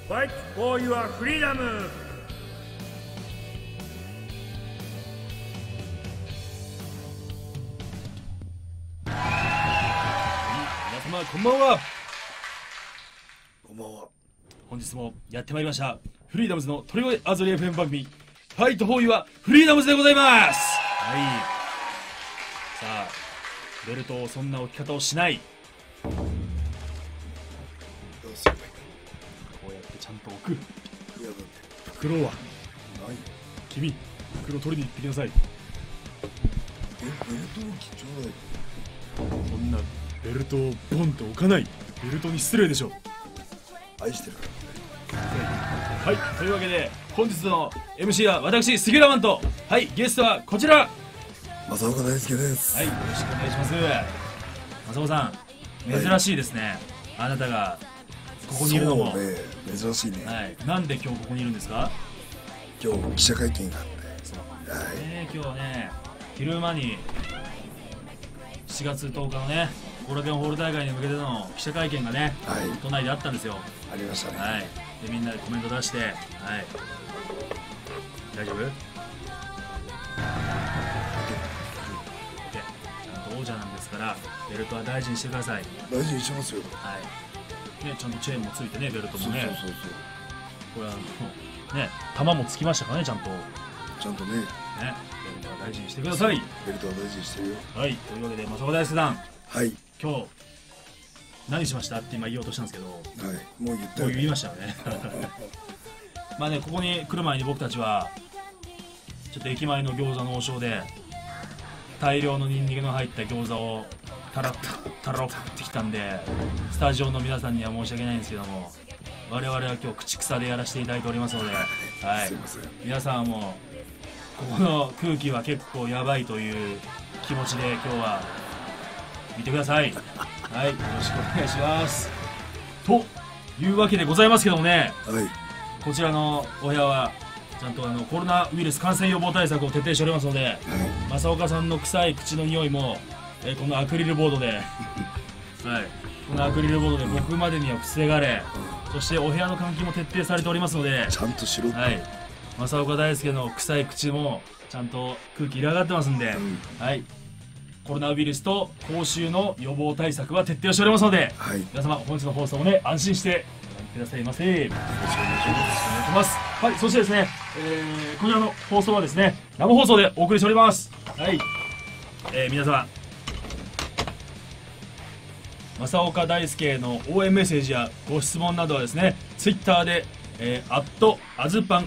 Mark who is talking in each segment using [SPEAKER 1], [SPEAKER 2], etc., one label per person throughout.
[SPEAKER 1] Fight for your freedom!
[SPEAKER 2] 皆様こんばんは。
[SPEAKER 3] こんばんは。
[SPEAKER 2] 本日もやってまいりましたフリーダムズの鳥越あぞり FM 番組ファイトフォーユアフリーダムズでございます。はい、さあベルトをそんな置き方をしない、こ
[SPEAKER 3] どうすればい
[SPEAKER 2] うやってちゃんと置く。
[SPEAKER 3] いか。いやだって
[SPEAKER 2] 袋は
[SPEAKER 3] ないよ。
[SPEAKER 2] 君、袋取りに行ってきなさい。
[SPEAKER 3] ベルトの貴重だよ。
[SPEAKER 2] そんなベルトをボンと置かない。ベルトに失礼でしょ。
[SPEAKER 3] 愛してるからね。
[SPEAKER 2] はい、というわけで本日の MC は私杉浦マンと、はい、ゲストはこちら、
[SPEAKER 3] 正岡大輔です。
[SPEAKER 2] はい、よろしくお願いします。正岡さん、珍しいですね、あなたがここにいるのも。
[SPEAKER 3] そうね、珍しいね。
[SPEAKER 2] はい、なんで今日ここにいるんですか？
[SPEAKER 3] 今日記者会見があって。
[SPEAKER 2] そう
[SPEAKER 3] はい。
[SPEAKER 2] 今日はね、昼間に7月10日のね、後楽園ホール大会に向けての記者会見がね、
[SPEAKER 3] はい。
[SPEAKER 2] 都内であったんですよ。
[SPEAKER 3] ありましたね。
[SPEAKER 2] はい、でみんなでコメント出して、はい、大丈夫？ OK、ちゃんと王者なんですからベルトは大事にしてください。
[SPEAKER 3] 大事にしますよ。
[SPEAKER 2] はいね、ちゃんとチェーンもついてね、ベルトもね。
[SPEAKER 3] そうそうそう
[SPEAKER 2] これね、玉もつきましたからね、ちゃんとね、
[SPEAKER 3] そう。ちゃんとね、
[SPEAKER 2] ベルトは大事にしてください。
[SPEAKER 3] ベルトは大事にしてるよ。
[SPEAKER 2] はい、というわけで正岡大輔さん、
[SPEAKER 3] はい。
[SPEAKER 2] 今日何しましたって今言おうとしたんですけど、
[SPEAKER 3] はい。もう言ったよね。
[SPEAKER 2] もう言いましたよね。まあね、ここに来る前に僕たちはちょっと駅前の餃子の王将で大量のニンニクの入った餃子をたらってきたんで、スタジオの皆さんには申し訳ないんですけども、我々は今日口草でやらせていただいておりますので、はい
[SPEAKER 3] すい、ません。
[SPEAKER 2] 皆さんはもうここの空気は結構やばいという気持ちで今日は見てください。はい、よろしくお願いします。というわけでございますけどもね、
[SPEAKER 3] はい。
[SPEAKER 2] こちらのお部屋はちゃんとコロナウイルス感染予防対策を徹底しておりますので、正岡さんの臭い口の匂いも、このアクリルボードで、はい、このアクリルボードで僕までには防がれ、そしてお部屋の換気も徹底されておりますので、
[SPEAKER 3] ちゃんとしろって。
[SPEAKER 2] はい、正岡大輔の臭い口もちゃんと空気入れ上がってますんで、
[SPEAKER 3] うん
[SPEAKER 2] はい、コロナウイルスと口臭の予防対策は徹底しておりますので、
[SPEAKER 3] はい。よ
[SPEAKER 2] 皆様本日の放送もね、安心してご覧くださいませ。よろしくお願いし
[SPEAKER 3] ろしくお願いします。
[SPEAKER 2] ます。はい、そしてですね、こちらの放送はですね、生放送でお送りしております。はい、皆様、正岡大輔の応援メッセージやご質問などはですね、ツイッターで、アズパン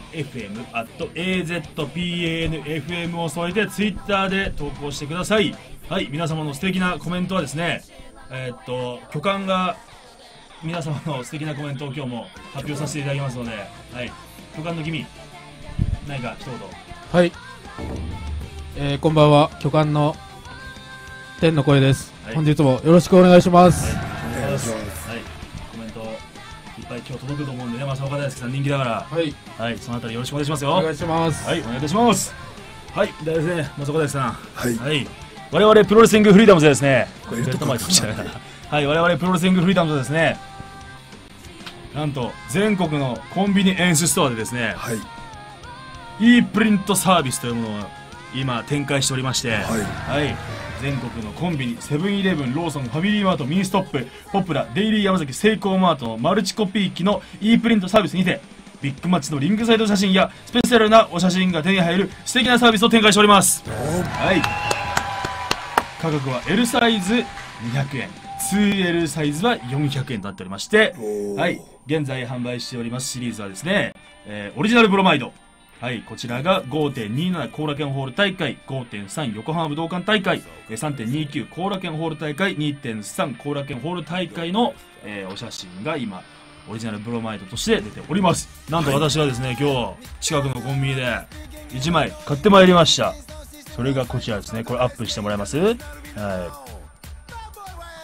[SPEAKER 2] FM、AZPANFM を添えてツイッターで投稿してください。はい、皆様の素敵なコメントはですね、巨漢が皆様の素敵なコメントを今日も発表させていただきますので、はい、巨漢の君、何か一言。
[SPEAKER 4] はい、こんばんは、巨漢の天の声です、
[SPEAKER 2] はい、
[SPEAKER 4] 本日もよろしくお願いします。
[SPEAKER 2] はい、
[SPEAKER 3] お願いします。
[SPEAKER 2] はい、コメントいっぱい今日届くと思うんでね、正岡大輔さん人気だから、
[SPEAKER 4] はい、
[SPEAKER 2] はい、そのあたりよろしくお願いしますよ。
[SPEAKER 4] お願いします。
[SPEAKER 2] はい、お願いいたします。はい、ではですね、正岡大輔さん、
[SPEAKER 3] はい。
[SPEAKER 2] はい、我々プロレスリングフリーダムズでですね、
[SPEAKER 3] ベルト
[SPEAKER 2] 前に来ましたね。はい、我々プロレスリングフリーダムズでですね、なんと全国のコンビニエンスストアでですね、
[SPEAKER 3] はい。
[SPEAKER 2] e プリントサービスというものを今展開しておりまして、
[SPEAKER 3] はい。
[SPEAKER 2] はい、全国のコンビニ、セブンイレブン、ローソン、ファミリーマート、ミニストップ、ポプラ、デイリーヤマザキ、セイコーマートのマルチコピー機の e プリントサービスにて、ビッグマッチのリングサイド写真やスペシャルなお写真が手に入る素敵なサービスを展開しております。はい、価格は L サイズ200円、2L サイズは400円となっておりまして、
[SPEAKER 3] おー。
[SPEAKER 2] はい、現在販売しておりますシリーズはですね、オリジナルブロマイド、はい、こちらが 5.27 後楽園ホール大会、 5.3 横浜武道館大会、3.29 後楽園ホール大会、 2.3 後楽園ホール大会の、お写真が今オリジナルブロマイドとして出ております。なんと私はですね、今日近くのコンビニで1枚買ってまいりました。それがこちらですね。これアップしてもらえます？はい、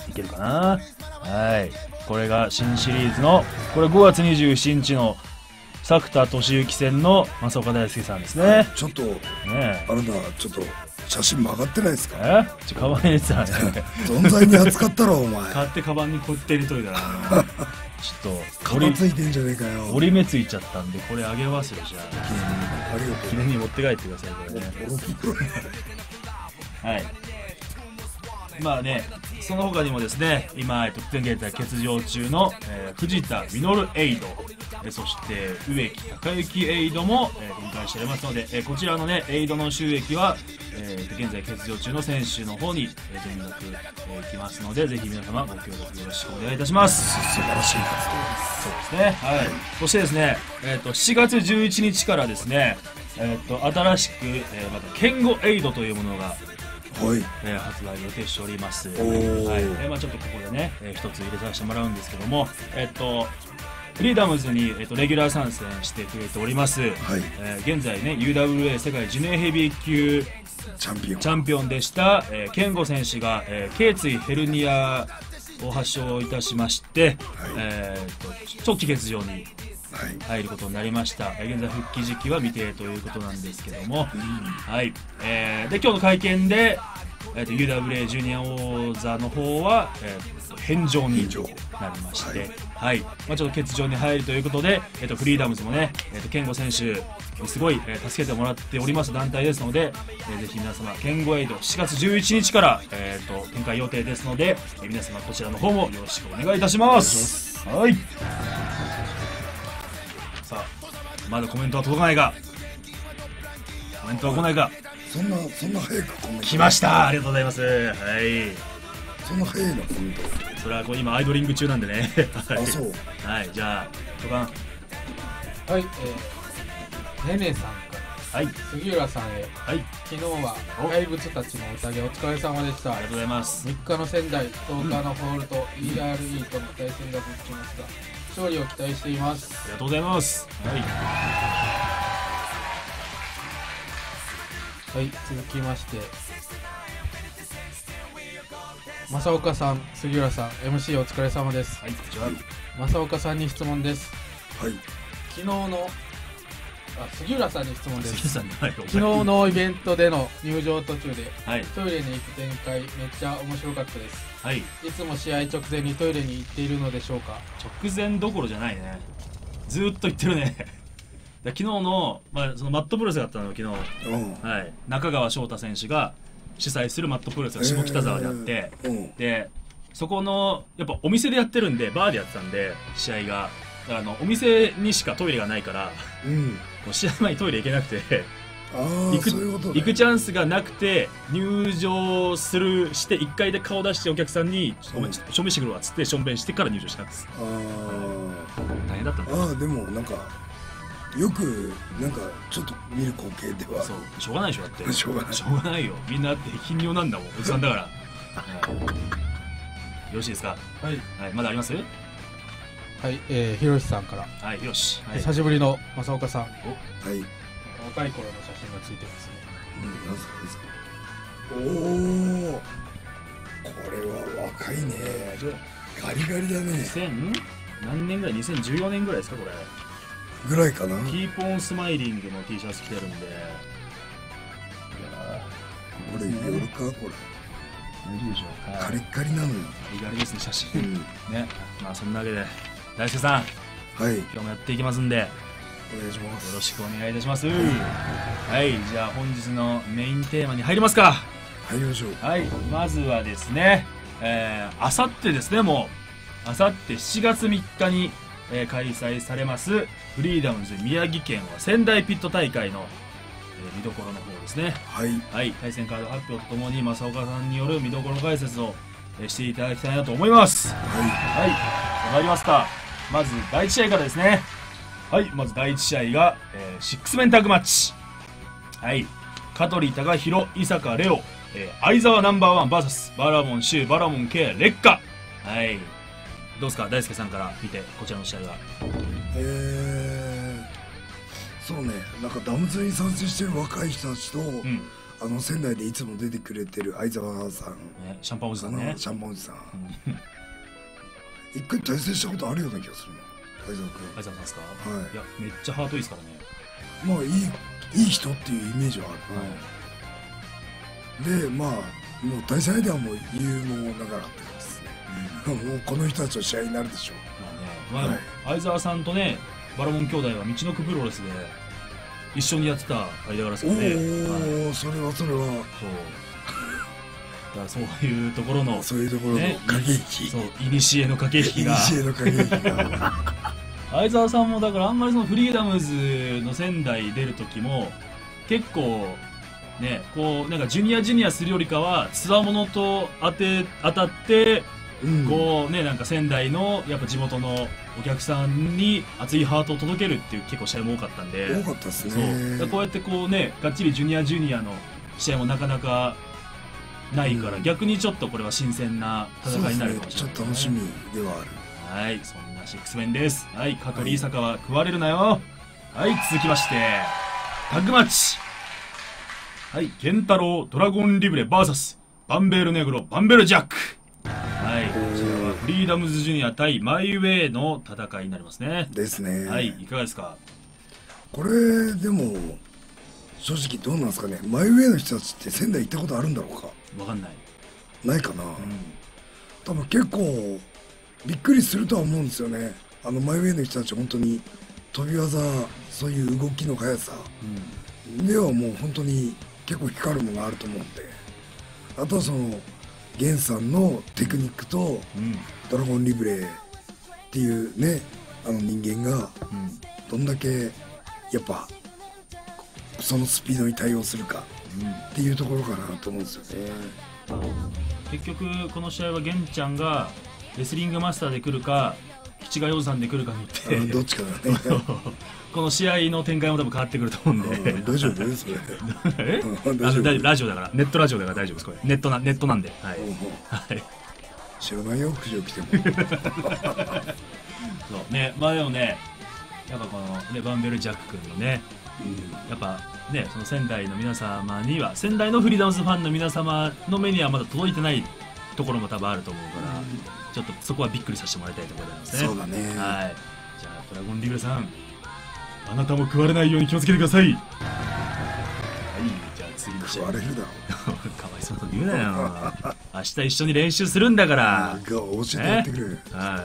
[SPEAKER 2] いけるかな。はい、これが新シリーズの、これ5月27日の作田俊之戦の正岡大輔さんですね。
[SPEAKER 3] ちょっと、
[SPEAKER 2] ねえ、
[SPEAKER 3] あなた、ちょっと、写真曲がってないですか？
[SPEAKER 2] カバンに入れてたね。
[SPEAKER 3] 存在に扱ったろ、お前。
[SPEAKER 2] 買ってカバンにこうやって入れといたら、 ちょっと
[SPEAKER 3] かばついてんじゃねえかよ。
[SPEAKER 2] 折り目ついちゃったんで、これあげますよ。じゃあ
[SPEAKER 3] ありがとう。
[SPEAKER 2] 記念に持って帰ってください、これね。はい。まあね、その他にもですね、今、得点現在欠場中の、藤田実エイド、そして植木孝之エイドも、展開しておりますので、こちらのね、エイドの収益は、現在欠場中の選手の方に、全額、いきますので、ぜひ皆様ご協力よろしくお願いいたします。
[SPEAKER 3] 素晴らしい活
[SPEAKER 2] そうですね。はい。そしてですね、7月11日からですね、新しく、またケンゴエイドというものが、
[SPEAKER 3] 動。はい。
[SPEAKER 2] 発売予定しております。
[SPEAKER 3] おー
[SPEAKER 2] はい。まあちょっとここでね、一つ入れさせてもらうんですけども、フリーダムズに、レギュラー参戦してくれております。
[SPEAKER 3] はい。
[SPEAKER 2] 現在ね、UWA 世界ジュニアヘビー級
[SPEAKER 3] チャンピオン。
[SPEAKER 2] チャンピオンでした、ケンゴ選手が、頸椎ヘルニアを発症いたしまして、長期欠場に
[SPEAKER 3] はい。
[SPEAKER 2] 入ることになりました。現在復帰時期は未定ということなんですけども、はい。で今日の会見で、UWA ジュニア王座の方は、返上になりまして、はい。まあちょっと欠場に入るということで、フリーダムズもね、ケンゴ選手にすごい、助けてもらっております団体ですので、ぜひ皆様ケンゴエイド7月11日から、展開予定ですので、皆様こちらの方もよろしくお願いいたします。はい。さあ、まだコメントは届かないが、コメントは来ないか。
[SPEAKER 3] そんな早くコメント。
[SPEAKER 2] 来ました。ありがとうございます。はい。
[SPEAKER 3] そんな早いのコメント。
[SPEAKER 2] それはこう今アイドリング中なんでね。はい、
[SPEAKER 3] あ、そう。
[SPEAKER 2] はい、じゃあ、トカン。
[SPEAKER 4] はい、ねねさんから
[SPEAKER 2] はい。
[SPEAKER 4] 杉浦さんへ、
[SPEAKER 2] はい。
[SPEAKER 4] 昨日は怪物たちの宴お疲れ様でした。
[SPEAKER 2] ありがとうございます。
[SPEAKER 4] 3日の仙台10日のホールと ERE との対戦が続きますが、勝利を期待しています。
[SPEAKER 2] ありがとうございます。はい。
[SPEAKER 4] はい、続きまして正岡さん、杉浦さん、 MC お疲れ様です。
[SPEAKER 2] はい、こんにちは。
[SPEAKER 4] 正岡さんに質問です。
[SPEAKER 3] はい。
[SPEAKER 4] 昨日の杉浦さんに質問です。
[SPEAKER 2] 杉さん、はい、
[SPEAKER 4] 昨日のイベントでの入場途中で
[SPEAKER 2] はい
[SPEAKER 4] トイレに行く展開、めっちゃ面白かったです。
[SPEAKER 2] はい。
[SPEAKER 4] いつも試合直前にトイレに行っているのでしょうか？
[SPEAKER 2] 直前どころじゃないね。ずーっと言ってるね。で昨日の、そのマットプロレスがあったのよ、昨日。
[SPEAKER 3] うん。
[SPEAKER 2] はい。中川翔太選手が主催するマットプロレスが下北沢であって、でそこのやっぱお店でやってるんで、バーでやってたんで試合が、だからお店にしかトイレがないから、もう試合前にトイレ行けなくて行くチャンスがなくて、入場して1回で顔出してお客さんに「しょんべんしてくるわ」っつってしょんべんしてから入場したんです。大変だったんです。
[SPEAKER 3] でもなんかよくなんかちょっと見る光景では。
[SPEAKER 2] そう、しょうがないでしょ。だって
[SPEAKER 3] しょうがない。
[SPEAKER 2] しょうがないよ、みんなだって頻尿なんだもん、おじさんだから。よろしいですか？
[SPEAKER 4] はい、
[SPEAKER 2] はい、まだあります？
[SPEAKER 4] はい、ひろしさんから、
[SPEAKER 2] はい、よし、はい、
[SPEAKER 4] 久しぶりの正岡さん、
[SPEAKER 3] はい。
[SPEAKER 4] 若い頃の写真がついてますね。
[SPEAKER 3] なんすか。おお、これは若いね。ガリガリだね。
[SPEAKER 2] 2000何年ぐらい？ 2014 年ぐらいですかこれ。
[SPEAKER 3] ぐらいかな。
[SPEAKER 2] キーポンスマイリングの T シャツ着てるんで、
[SPEAKER 3] これ夜かこれ。
[SPEAKER 2] 大丈夫でしょう。
[SPEAKER 3] カリッカリなのよ。
[SPEAKER 2] ガリガリですね、写真。ね、まあそんなわけで大輔さん、
[SPEAKER 3] はい。
[SPEAKER 2] 今日もやっていきますんで、
[SPEAKER 3] お願いします。
[SPEAKER 2] よろしくお願いいたします。はい、じゃあ本日のメインテーマに入りますか。
[SPEAKER 3] 入りましょう。
[SPEAKER 2] はい、まずはですね、あさってですね、もうあさって7月3日に、開催されますフリーダムズ宮城県は仙台ピット大会の、見どころの方ですね。
[SPEAKER 3] はい。
[SPEAKER 2] はい、対戦カード発表とともに正岡さんによる見どころ解説を、していただきたいなと思います。はい、参りますか。まず第1試合からですね。はい、まず第1試合が、6メンタッグマッチ。はい、香取孝弘、伊坂レオ、相沢ナンバーワン VS バラモンシュ、バラモン K 劣化。はい、どうですか大輔さんから見てこちらの試合は。
[SPEAKER 3] そうね、なんかダムズに参戦してる若い人たちと、仙台でいつも出てくれてる相沢さん、
[SPEAKER 2] シャンパンおじさんね。
[SPEAKER 3] シャンパンおじさん、一回対戦したことあるような気がするな、相沢君。
[SPEAKER 2] 相沢さんですか？
[SPEAKER 3] はい。
[SPEAKER 2] いや、めっちゃハートいいですからね。
[SPEAKER 3] まあいい人っていうイメージはある。で、まあもう対戦相手はもう言うもながらって感じですね。もうこの人たちの試合になるでしょう。
[SPEAKER 2] まあね、 まあでも相沢さんとねバラモン兄弟は道のくプロレスで一緒にやってた間柄ですよね。
[SPEAKER 3] おお、それは
[SPEAKER 2] そうだからそういうところの
[SPEAKER 3] そういうところの駆け引き、
[SPEAKER 2] そう古の駆け引きが相沢さんもだからあんまりそのフリーダムズの仙台出る時も結構ねこうなんかジュニアするよりかはつわものと当たって、こうねなんか仙台のやっぱ地元のお客さんに熱いハートを届けるっていう結構試合も多かったんで、
[SPEAKER 3] 多かったですね。
[SPEAKER 2] そうこうやってこうねがっちりジュニアの試合もなかなかないから、逆にちょっとこれは新鮮な戦いになるかもしれない、
[SPEAKER 3] ちょっと楽しみではある。
[SPEAKER 2] はい、そんなシックスメンです。はい、係井坂は食われるなよ。はい、続きましてタッグマッチ。はい、健太郎ドラゴンリブレ VS バンベールネグロバンベルジャック。はい、こちらはフリーダムズジュニア対マイウェイの戦いになりますね。
[SPEAKER 3] ですね。
[SPEAKER 2] はい、いかがですか。
[SPEAKER 3] これでも正直どうなんですかね。マイウェイの人たちって仙台行ったことあるんだろうか。
[SPEAKER 2] わかんない。
[SPEAKER 3] ないかな。多分結構びっくりするとは思うんですよね。マイウェイの人たち本当に飛び技、そういう動きの速さ、ではもう本当に結構光るものがあると思うんで、あとはその源さんのテクニックと、ドラゴンリブレイっていうね人間がどんだけやっぱそのスピードに対応するかっていうところかなと思うんですよね。
[SPEAKER 2] 結局この試合は源ちゃんがレスリングマスターで来るか吉賀洋さんで来るかによって
[SPEAKER 3] どっちかだね
[SPEAKER 2] この試合の展開も多分変わってくると思うんで
[SPEAKER 3] 大丈夫ですそれ
[SPEAKER 2] ラジオだからネットラジオだから大丈夫ですこれネットなんで、はいはい、
[SPEAKER 3] 知らないよ苦情来ても
[SPEAKER 2] そうね、まあでもねやっぱこの、ね、バンベルジャック君のね、やっぱねその仙台の皆様には仙台のフリーダムズファンの皆様の目にはまだ届いてないところも多分あると思うから、ちょっとそこはびっくりさせてもらいたいところでございますね。
[SPEAKER 3] そうだね。
[SPEAKER 2] はい。じゃあドラゴンリブレさん、あなたも食われないように気をつけてください。はい。じゃあ次の試合。
[SPEAKER 3] 食われるだろ
[SPEAKER 2] う。かわいそうなこと言うなよ。明日一緒に練習するんだから。
[SPEAKER 3] 教えてやってくれ。
[SPEAKER 2] はい。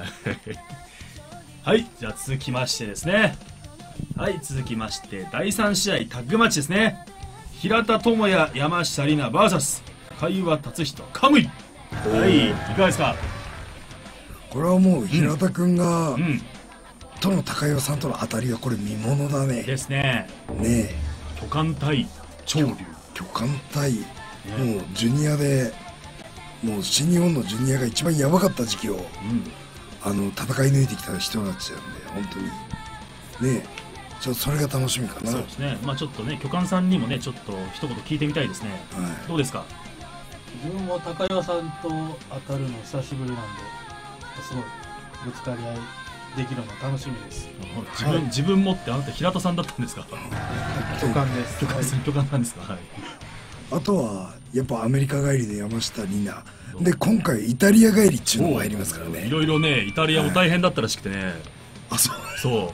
[SPEAKER 2] はい。じゃあ続きましてですね。はい。続きまして第3試合タッグマッチですね。平田智也山下里奈 VS 海和達人カムイ。はい、いかがですか。
[SPEAKER 3] これはもう平田君が、との高岩さんとの当たりはこれ見ものだね。
[SPEAKER 2] ですね。
[SPEAKER 3] ねえ。
[SPEAKER 2] 巨漢対潮流。
[SPEAKER 3] 巨漢対、もうジュニアでもう新日本のジュニアが一番やばかった時期を、戦い抜いてきた人たちなんで本当にねえ。ちょっとそれが楽しみかな。
[SPEAKER 2] そうですね。まあちょっとね巨漢さんにもねちょっと一言聞いてみたいですね。はい、どうですか。
[SPEAKER 4] 自分も高岩さんと当たるの久しぶりなんですごいぶつかり合いできるの楽しみです。
[SPEAKER 2] 自分もってあなた平田さんだったんですか。
[SPEAKER 4] 巨漢です。
[SPEAKER 2] 巨漢なんですか。はい。
[SPEAKER 3] あとはやっぱアメリカ帰りで山下里奈で今回イタリア帰りっちゅうのも入りますからね。
[SPEAKER 2] いろいろねイタリアも大変だったらしくてね。
[SPEAKER 3] あ、そう。
[SPEAKER 2] そう。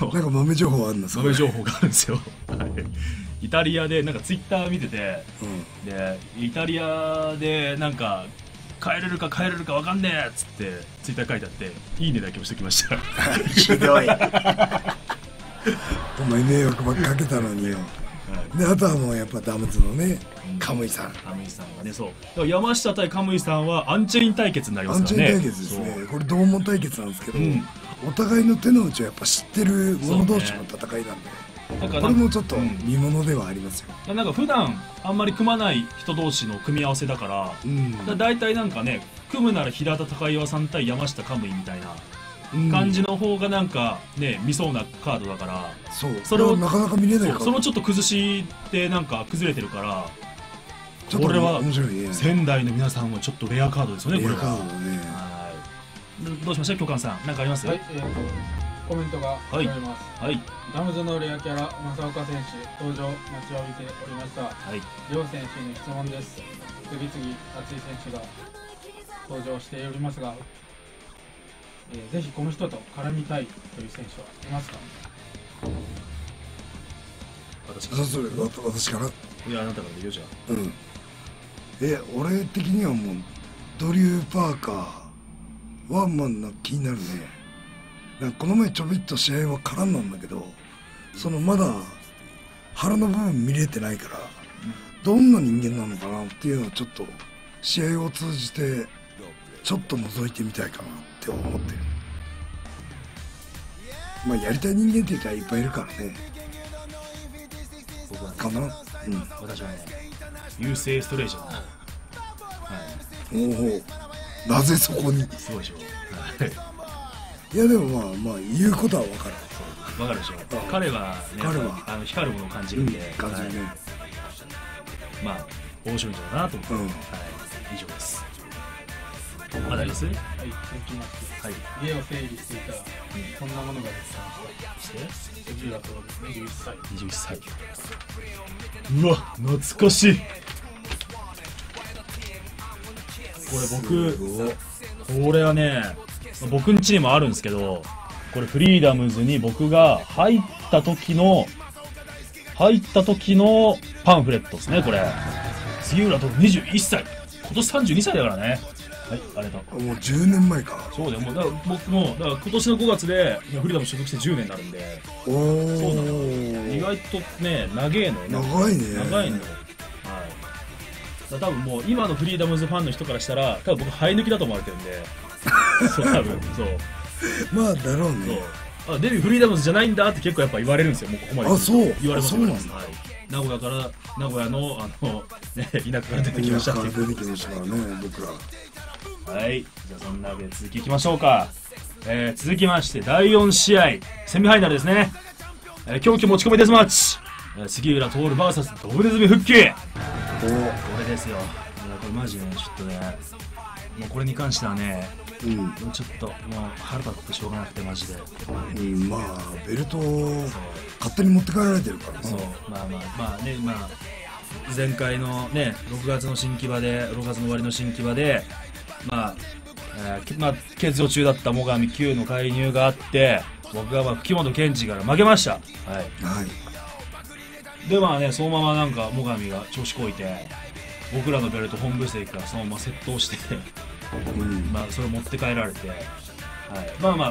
[SPEAKER 3] なんか豆情報あるんですか。
[SPEAKER 2] 豆情報があるんですよ。はい。イタリアでなんかツイッター見てて、でイタリアでなんか帰れるかわかんねえっつってツイッター書いてあっていいねだけ押してきました。
[SPEAKER 3] ひどい。お前迷惑ばっかかけたのによ。であとはもうやっぱダムズのねカムイさん
[SPEAKER 2] がね、そう山下対カムイさんはアンチェイン対決になりますからね。
[SPEAKER 3] アンチェイン対決ですね。これ同門対決なんですけど、お互いの手の内をやっぱ知ってる者同士の戦いなんで。これもちょっと見ものではありますよ。
[SPEAKER 2] なんか普段あんまり組まない人同士の組み合わせだから、だいたいなんかね組むなら平田高岩さん対山下カムイみたいな感じの方がなんかね見そうなカードだから、
[SPEAKER 3] それをなかなか見れないから、
[SPEAKER 2] そのちょっと崩しでなんか崩れてるから、これは仙台の皆さんはちょっとレアカードですよね。これ
[SPEAKER 3] レアカードね。
[SPEAKER 2] どうしました巨漢さん、なんかあります？
[SPEAKER 4] はい、コメントがございます。
[SPEAKER 2] はい。
[SPEAKER 4] ダムズのレアキャラ正岡選手登場待ちわびておりました。はい。両選手に質問です。次々熱い選手が登場しておりますが、ぜひこの人と絡みたいという選手はいますか？
[SPEAKER 3] 私から。
[SPEAKER 2] いやあなたからでいいよじゃあ。
[SPEAKER 3] 俺的にはもうドリュー・パーカーはまあ気になるね。 なんかこの前ちょびっと試合は絡んだんだけど、そのまだ腹の部分見れてないから、どんな人間なのかなっていうのをちょっと試合を通じてちょっと覗いてみたいかなって思ってる。まあやりたい人間って言ったらいっぱいいるからね。
[SPEAKER 2] 僕はね
[SPEAKER 3] かな。うん。
[SPEAKER 2] 私はね優勢ストレージャーだな。はい
[SPEAKER 3] おお。なぜそこに。
[SPEAKER 2] すごいでしょ。
[SPEAKER 3] いやでもまあ言うことは分かる。
[SPEAKER 2] わかるでしょ。彼はね、
[SPEAKER 3] 彼は
[SPEAKER 2] 光るものを感じるんで、
[SPEAKER 3] 感じるね。
[SPEAKER 2] まあ面白いんじゃないかなと思って、はい、以上です。まだあります？
[SPEAKER 4] はい、続きまして、
[SPEAKER 2] はい、
[SPEAKER 4] 家を整理していたら、こんなものが出てきました。
[SPEAKER 2] して
[SPEAKER 4] 藤浦徹21歳。
[SPEAKER 2] 21歳。うわ、懐かしい。これこれはね、僕ん家にもあるんですけど、これフリーダムズに僕が入った時のパンフレットですね、これ。杉浦と21歳。今年32歳だからね。はい、ありがとう。
[SPEAKER 3] もう10年前か。
[SPEAKER 2] そうだよ、もうだから僕もだから今年の5月でフリーダム所属して10年になるんで。
[SPEAKER 3] お
[SPEAKER 2] そうなの。意外とね、長えのよね。
[SPEAKER 3] 長いね。
[SPEAKER 2] 長いのよ。はい。だから多分もう今のフリーダムズファンの人からしたら、多分僕生え抜きだと思われてるんで。そう多分そう。
[SPEAKER 3] まあだろうね。
[SPEAKER 2] あ、デビューフリーダムズじゃないんだって結構やっぱ言われるんですよ、もうここまで。
[SPEAKER 3] あ、そう
[SPEAKER 2] 言われます。
[SPEAKER 3] そうなんだ。
[SPEAKER 2] はい。名古屋のね、田舎から出てきましたっていう。
[SPEAKER 3] 出てきましたからね、僕ら。
[SPEAKER 2] はい。じゃあそんなわけで続きいきましょうか。続きまして第4試合セミファイナルですね。狂気持ち込みデスマッチ。杉浦徹 VS ドブネズミ復帰。これですよ。これマジね、ちょっとね、もうこれに関してはね、ちょっともう腹立ってしょうがなくてマジで。
[SPEAKER 3] まあベルトを勝手に持って帰られてるからな。
[SPEAKER 2] そう、まあね、前回のね6月の終わりの新木場で欠場中だった最上 Q の介入があって、僕が吹本健二から負けました。はい、でね、そのままなんか最上が調子こいて僕らのベルト本部席からそのまま窃盗してそれを持って帰られて、はい、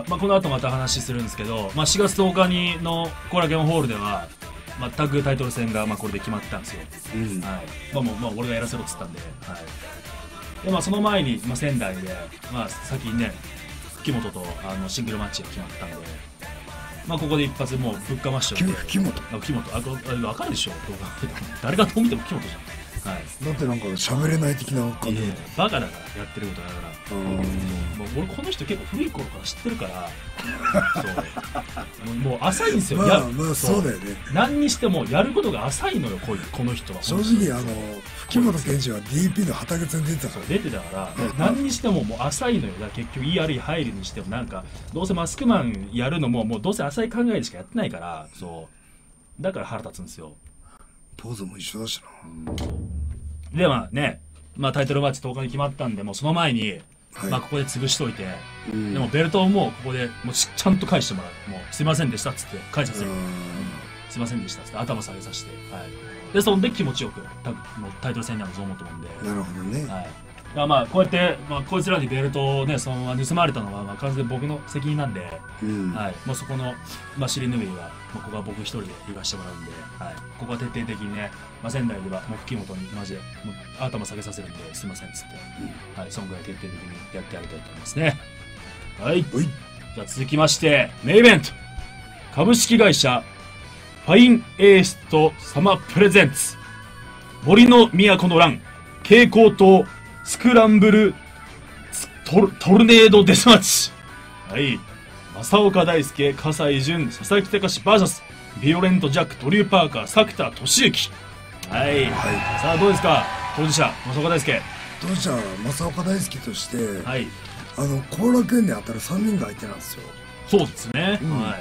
[SPEAKER 2] この後また話するんですけど、4月10日の後楽園ホールではタッグタイトル戦がこれで決まったんですよ。はい、俺がやらせろっつったんで、はい、でその前に、仙台で、先にね吹本とシングルマッチが決まったんで、ここで一発もうぶっかましちゃって。
[SPEAKER 3] 吹本
[SPEAKER 2] 分かるでしょ、誰がどう見ても吹本じゃん。はい、
[SPEAKER 3] だってなんか喋れない的な感じ。
[SPEAKER 2] バカだからやってることだから。もう俺この人結構古い頃から知ってるからそうもう浅いんですよ。
[SPEAKER 3] そうだよね。
[SPEAKER 2] 何にしてもやることが浅いのよ、この人は。
[SPEAKER 3] 正直吹本健二は DP の畑戦出てたから。
[SPEAKER 2] 出てたから何にしてももう浅いのよ。だから結局ERE入るにしてもなんかどうせマスクマンやるのももうどうせ浅い考えでしかやってないから、そうだから腹立つんですよ。
[SPEAKER 3] ポーズも一緒だしな。
[SPEAKER 2] でタイトルマッチ10日に決まったんで、もうその前に、ここで潰しといて、でもベルトをもうここでもうちゃんと返してもらう。もうすいませんでしたっつって返させる。すいませんでしたっつって頭下げさせて、はい、でそんで気持ちよくもうタイトル戦になるぞ思うと思うんで。
[SPEAKER 3] なるほどね。
[SPEAKER 2] はい、こうやって、こいつらにベルトをねそのまま盗まれたのは完全に僕の責任なんで、はい、もうそこの、尻拭いはここは僕一人で行かしてもらうんで、はい、ここは徹底的にね、仙台ではもう吹本にマジでもう頭下げさせるんですいませんっつって、はい、そのぐらい徹底的にやってやりたいと思いますね。はい、じゃあ続きましてメインイベント、株式会社ファインエースとサマプレゼンツ森の都の乱蛍光灯スクランブルトルネードデスマッチ。はい。正岡大輔、葛西潤、佐々木隆 VS ビオレントジャック、ドリュー・パーカー、作田俊之。はい。さあどうですか、当事者正岡大輔。
[SPEAKER 3] 当事者正岡大輔として、
[SPEAKER 2] はい。
[SPEAKER 3] 後楽園で当たる3人が相手なんですよ。
[SPEAKER 2] そうですね。はい。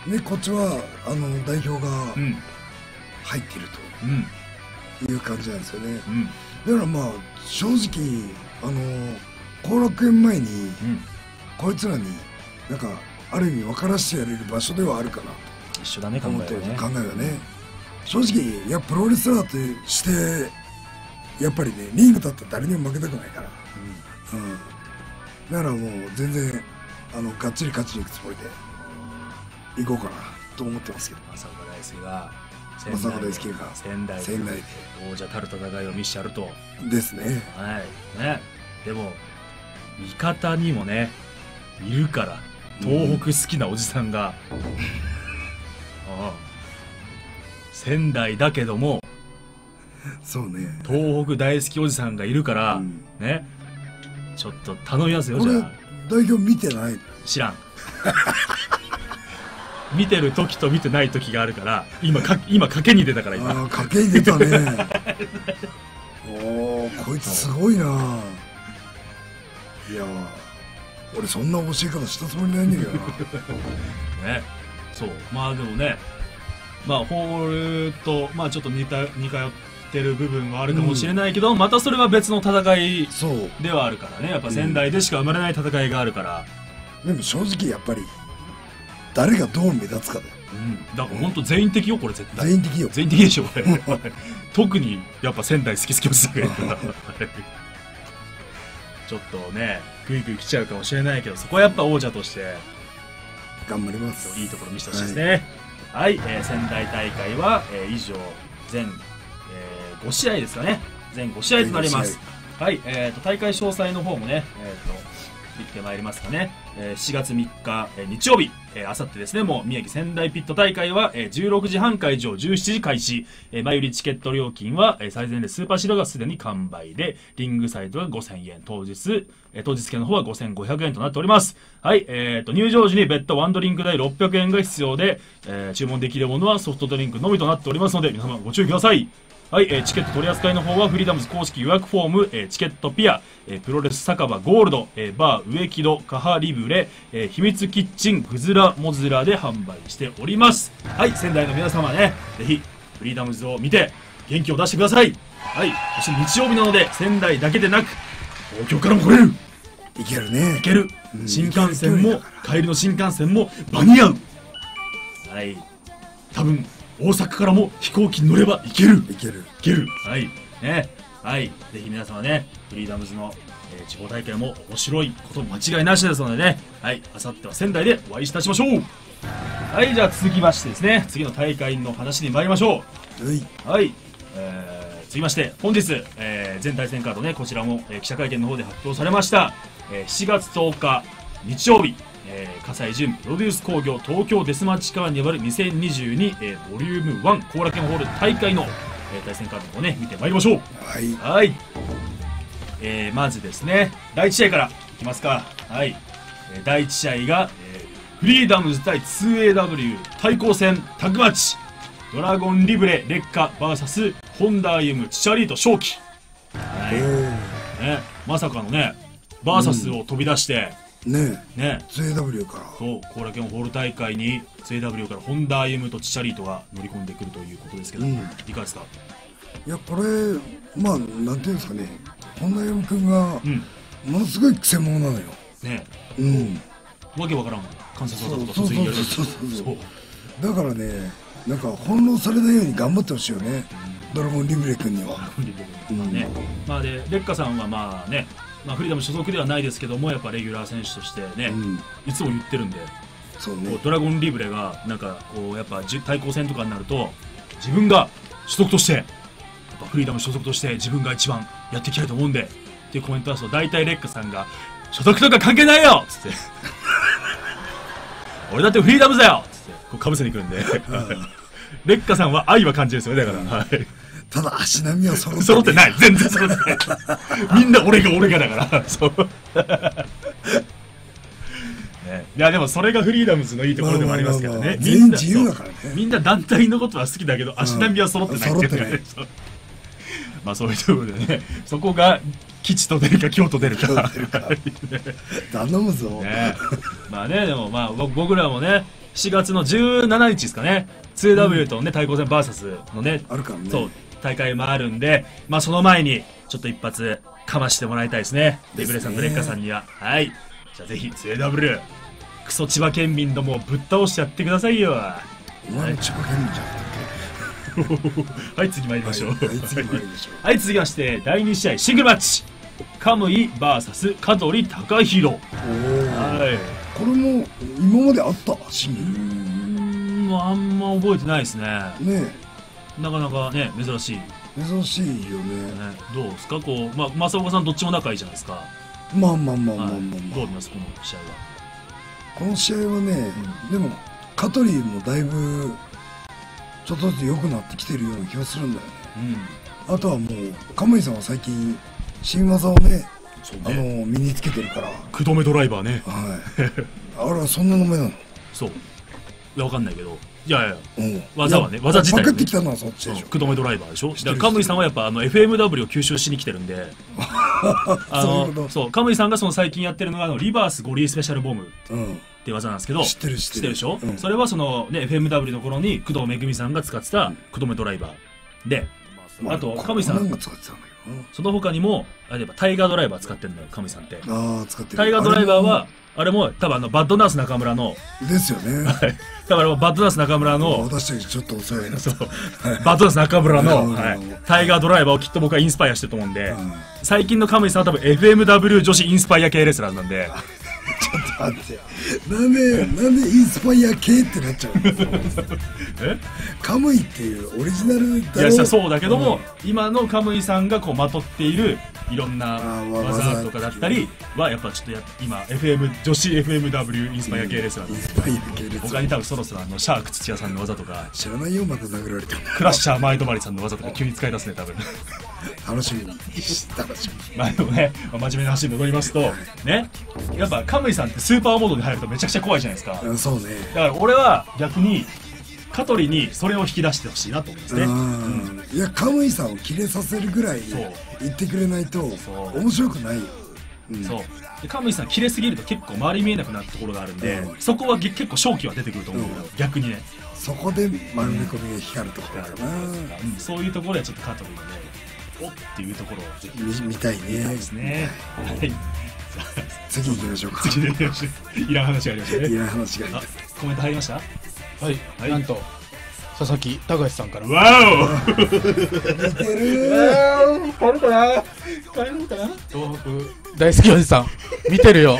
[SPEAKER 3] でこっちは代表が入っているという感じなんですよね。だから正直後楽園前に、こいつらになんかある意味分からせてやれる場所ではあるかなと
[SPEAKER 2] 一緒だね、考え
[SPEAKER 3] がね。正直プロレスラーとしてやっぱりね、リング立ったら誰にも負けたくないから、だからもう全然がっつり勝ちに行くつもりで行こうかなと思ってますけど。
[SPEAKER 2] 正岡大輔が
[SPEAKER 3] 正岡大輔が
[SPEAKER 2] 仙台で王者たる戦いを見せてやると
[SPEAKER 3] ですね。
[SPEAKER 2] はいね。でも味方にもねいるから東北好きなおじさんが、仙台だけども
[SPEAKER 3] そうね、
[SPEAKER 2] 東北大好きおじさんがいるから、ね、ちょっと頼みますよ。じゃあ
[SPEAKER 3] 代表見てない？
[SPEAKER 2] 知らん見てる時と見てない時があるから今賭けに出たから今。
[SPEAKER 3] 賭けに出たねおー、こいつすごいな。いや俺そんな教え方したつもりないんだけどな
[SPEAKER 2] ね、そうまあでもね、まあホールとまあちょっと似通ってる部分はあるかもしれないけど、またそれは別の戦いではあるからね。やっぱ仙台でしか生まれない戦いがあるから、
[SPEAKER 3] でも正直やっぱり誰がどう目立つかだよ。
[SPEAKER 2] だから本当全員的よこれ絶対。
[SPEAKER 3] 全員的よ。
[SPEAKER 2] 全員的でしょこれ特にやっぱ仙台好きおじさんがいるからちょっとねグイグイ来ちゃうかもしれないけど、そこはやっぱ王者として
[SPEAKER 3] 頑張ります。
[SPEAKER 2] いいところ見せてほしいですね。はい、仙台大会は、以上全、5試合ですかね。全5試合となります。はい、大会詳細の方もね、見てまいりますかね。7月3日、日曜日、あさってですね、もう宮城仙台ピット大会は、16時半会場、17時開始。前売りチケット料金は、最前列スーパーシロがすでに完売で、リングサイドが5000円、当日券の方は5500円となっております。はい、入場時に別途ワンドリンク代600円が必要で、注文できるものはソフトドリンクのみとなっておりますので、皆様ご注意ください。はい、チケット取り扱いの方はフリーダムズ公式予約フォーム、チケットピア、プロレス酒場ゴールド、バー植木戸カハリブレ、秘密キッチングズラモズラで販売しております。はい、仙台の皆様ね、ぜひフリーダムズを見て元気を出してください。はい、そして日曜日なので仙台だけでなく東京からも来れる。
[SPEAKER 3] いけるね。
[SPEAKER 2] いける、新幹線も帰りの新幹線も間に合う。はい、多分大阪からも飛行機に乗ればいける。いける。はいね、はい、ぜひ皆様ねフリーダムズの、地方大会も面白いこと間違いなしですのでね、はい、あさっては仙台でお会いいたしましょう。はい、じゃあ続きましてですね、次の大会の話に参りましょう。はい、続きまして本日、全対戦カードね、こちらも、記者会見の方で発表されました。7月10日日曜日、葛西潤プロデュース工業東京デスマッチカーニバル2022、ボリューム1後楽園ホール大会の、対戦カードをね見てまいりましょう。はい、まずですね第1試合からいきますか。はい、第1試合が、フリーダムズ対 2AW 対抗戦タッグマッチ、ドラゴンリブレ劣化 VS 本田歩夢チチャリート正輝。まさかのねバーサスを飛び出して
[SPEAKER 3] ね 2AW から
[SPEAKER 2] そう後楽園ホール大会に 2AW から本田歩夢とチチャリートが乗り込んでくるということですけど、いかがですか？
[SPEAKER 3] いやこれまあなんていうんですかね、本田歩夢君がものすごいくせ者なのよね。
[SPEAKER 2] わけわからんもん関節技とか
[SPEAKER 3] そうだからね、なんか翻弄されないように頑張ってほしいよね、ドラゴンリブレ君には。まあでレッカさんはまあね、フリーダム所属ではないですけども、やっぱレギュラー選手としてね、いつも言ってるんで、ドラゴンリブレがなんかこうやっぱ対抗戦とかになると自分が所属としてやっぱフリーダム所属として自分が一番やっていきたいと思うんでっていうコメント出すと、大体レッカさんが所属とか関係ないよっつって俺だってフリーダムズだよっつってこうかぶせに来るんでレッカさんは愛は感じるんですよね。だから、ただ足並みは揃
[SPEAKER 2] ってない、全然揃ってないみんな俺がだからそういやでもそれがフリーダムズのいいところでもありますからね。
[SPEAKER 3] 全員自由だからね。
[SPEAKER 2] みんな団体のことは好きだけど足並みは揃ってないっていうね。まあそういうところでね、そこが吉と出るか京と出るか
[SPEAKER 3] 頼むぞ。
[SPEAKER 2] まあね、でもまあ僕らもね4月の17日ですかね、 2W とね対抗戦 VS のね
[SPEAKER 3] あるからね、
[SPEAKER 2] そう大会もあるんで、まあその前にちょっと一発かましてもらいたいですね、リブレさんとレッカさんには。はい、じゃあぜひ 2W クソ千葉県民どもをぶっ倒してやってくださいよ。
[SPEAKER 3] お前の千葉県民じゃなくて
[SPEAKER 2] はい、次参りましょう。はい、続きまして第2試合シングルマッチ、カムイ VS 香取高弘。
[SPEAKER 3] これも今まであったシーン
[SPEAKER 2] あんま覚えてないですね。
[SPEAKER 3] ね
[SPEAKER 2] なかなかね珍しい。
[SPEAKER 3] 珍しいよね。
[SPEAKER 2] どうですかこう、正岡さんどっちも仲いいじゃないですか。
[SPEAKER 3] まあまあまあまあまあ、
[SPEAKER 2] どう見ますこの試合は。
[SPEAKER 3] この試合はね、でも香取もだいぶちょっとずつ良くなってきてるような気がするんだよね。あとはもうカムイさんは最近新技をね、身につけてるから。
[SPEAKER 2] くどめドライバーね。
[SPEAKER 3] はい。あれはそんな名前なの？
[SPEAKER 2] そう。いやわかんないけど。いやいや、技はね、技自体
[SPEAKER 3] パクってきたのはそっちでしょ。
[SPEAKER 2] くどめドライバーでしょ。だからカムイさんはやっぱFMW を吸収しに来てるんで、そうカムイさんがその最近やってるのがリバースゴリースペシャルボムって技なんですけど、
[SPEAKER 3] 知ってる
[SPEAKER 2] でしょ。それはそのね FMW の頃に工藤めぐみさんが使ってたくどめドライバーで、あとカムイさんその他にもタイガードライバー使ってるんだよカムイさんって。タイガードライバーはあれも多分バッドナース中村の
[SPEAKER 3] ですよね。
[SPEAKER 2] だからバッドナース中村の
[SPEAKER 3] 私たちちょっとお世話になった
[SPEAKER 2] バッドナース中村のタイガードライバーをきっと僕はインスパイアしてると思うんで、最近のカムイさんは多分 FMW 女子インスパイア系レスラーなんで。
[SPEAKER 3] ちょっと待って、なんでインスパイア系ってなっちゃうの？カムイっていうオリジナルだろ。
[SPEAKER 2] いやそうだけども、今のカムイさんがこうまとっているいろんな技とかだったりはやっぱちょっと今女子 FMW インスパイア系レスラーなんで、他に多分そろそろシャーク土屋さんの技とか
[SPEAKER 3] 知らないよ、また殴られてる
[SPEAKER 2] クラッシャー前泊さんの技とか急に使い出すね多分。
[SPEAKER 3] 楽しみ
[SPEAKER 2] でもね、真面目な話に戻りますとね、やっぱカムイさんってスーパーモードに入るとめちゃくちゃ怖いじゃないですか。
[SPEAKER 3] そうね。
[SPEAKER 2] だから俺は逆に香取にそれを引き出してほしいなと思うんですね。
[SPEAKER 3] いやカムイさんをキレさせるぐらい言ってくれないと面白くないよ。
[SPEAKER 2] そうでカムイさんキレすぎると結構周り見えなくなるところがあるんで、そこは結構勝機は出てくると思うよ、逆にね。
[SPEAKER 3] そこで丸め込みが光るところだな。
[SPEAKER 2] そういうところではちょっと香取のねおっていうところをぜひ
[SPEAKER 3] 見たいね。
[SPEAKER 2] ですね。はい。
[SPEAKER 3] 次行きましょうか。
[SPEAKER 2] 次行きましょう。いらん話がありましたね。
[SPEAKER 3] いらん話がありました。
[SPEAKER 2] コメント入りました？
[SPEAKER 4] はい、なんと佐々木隆さんから。
[SPEAKER 2] わお。
[SPEAKER 3] 似てる。
[SPEAKER 4] 帰るかな。東北大好きおじさん見てるよ。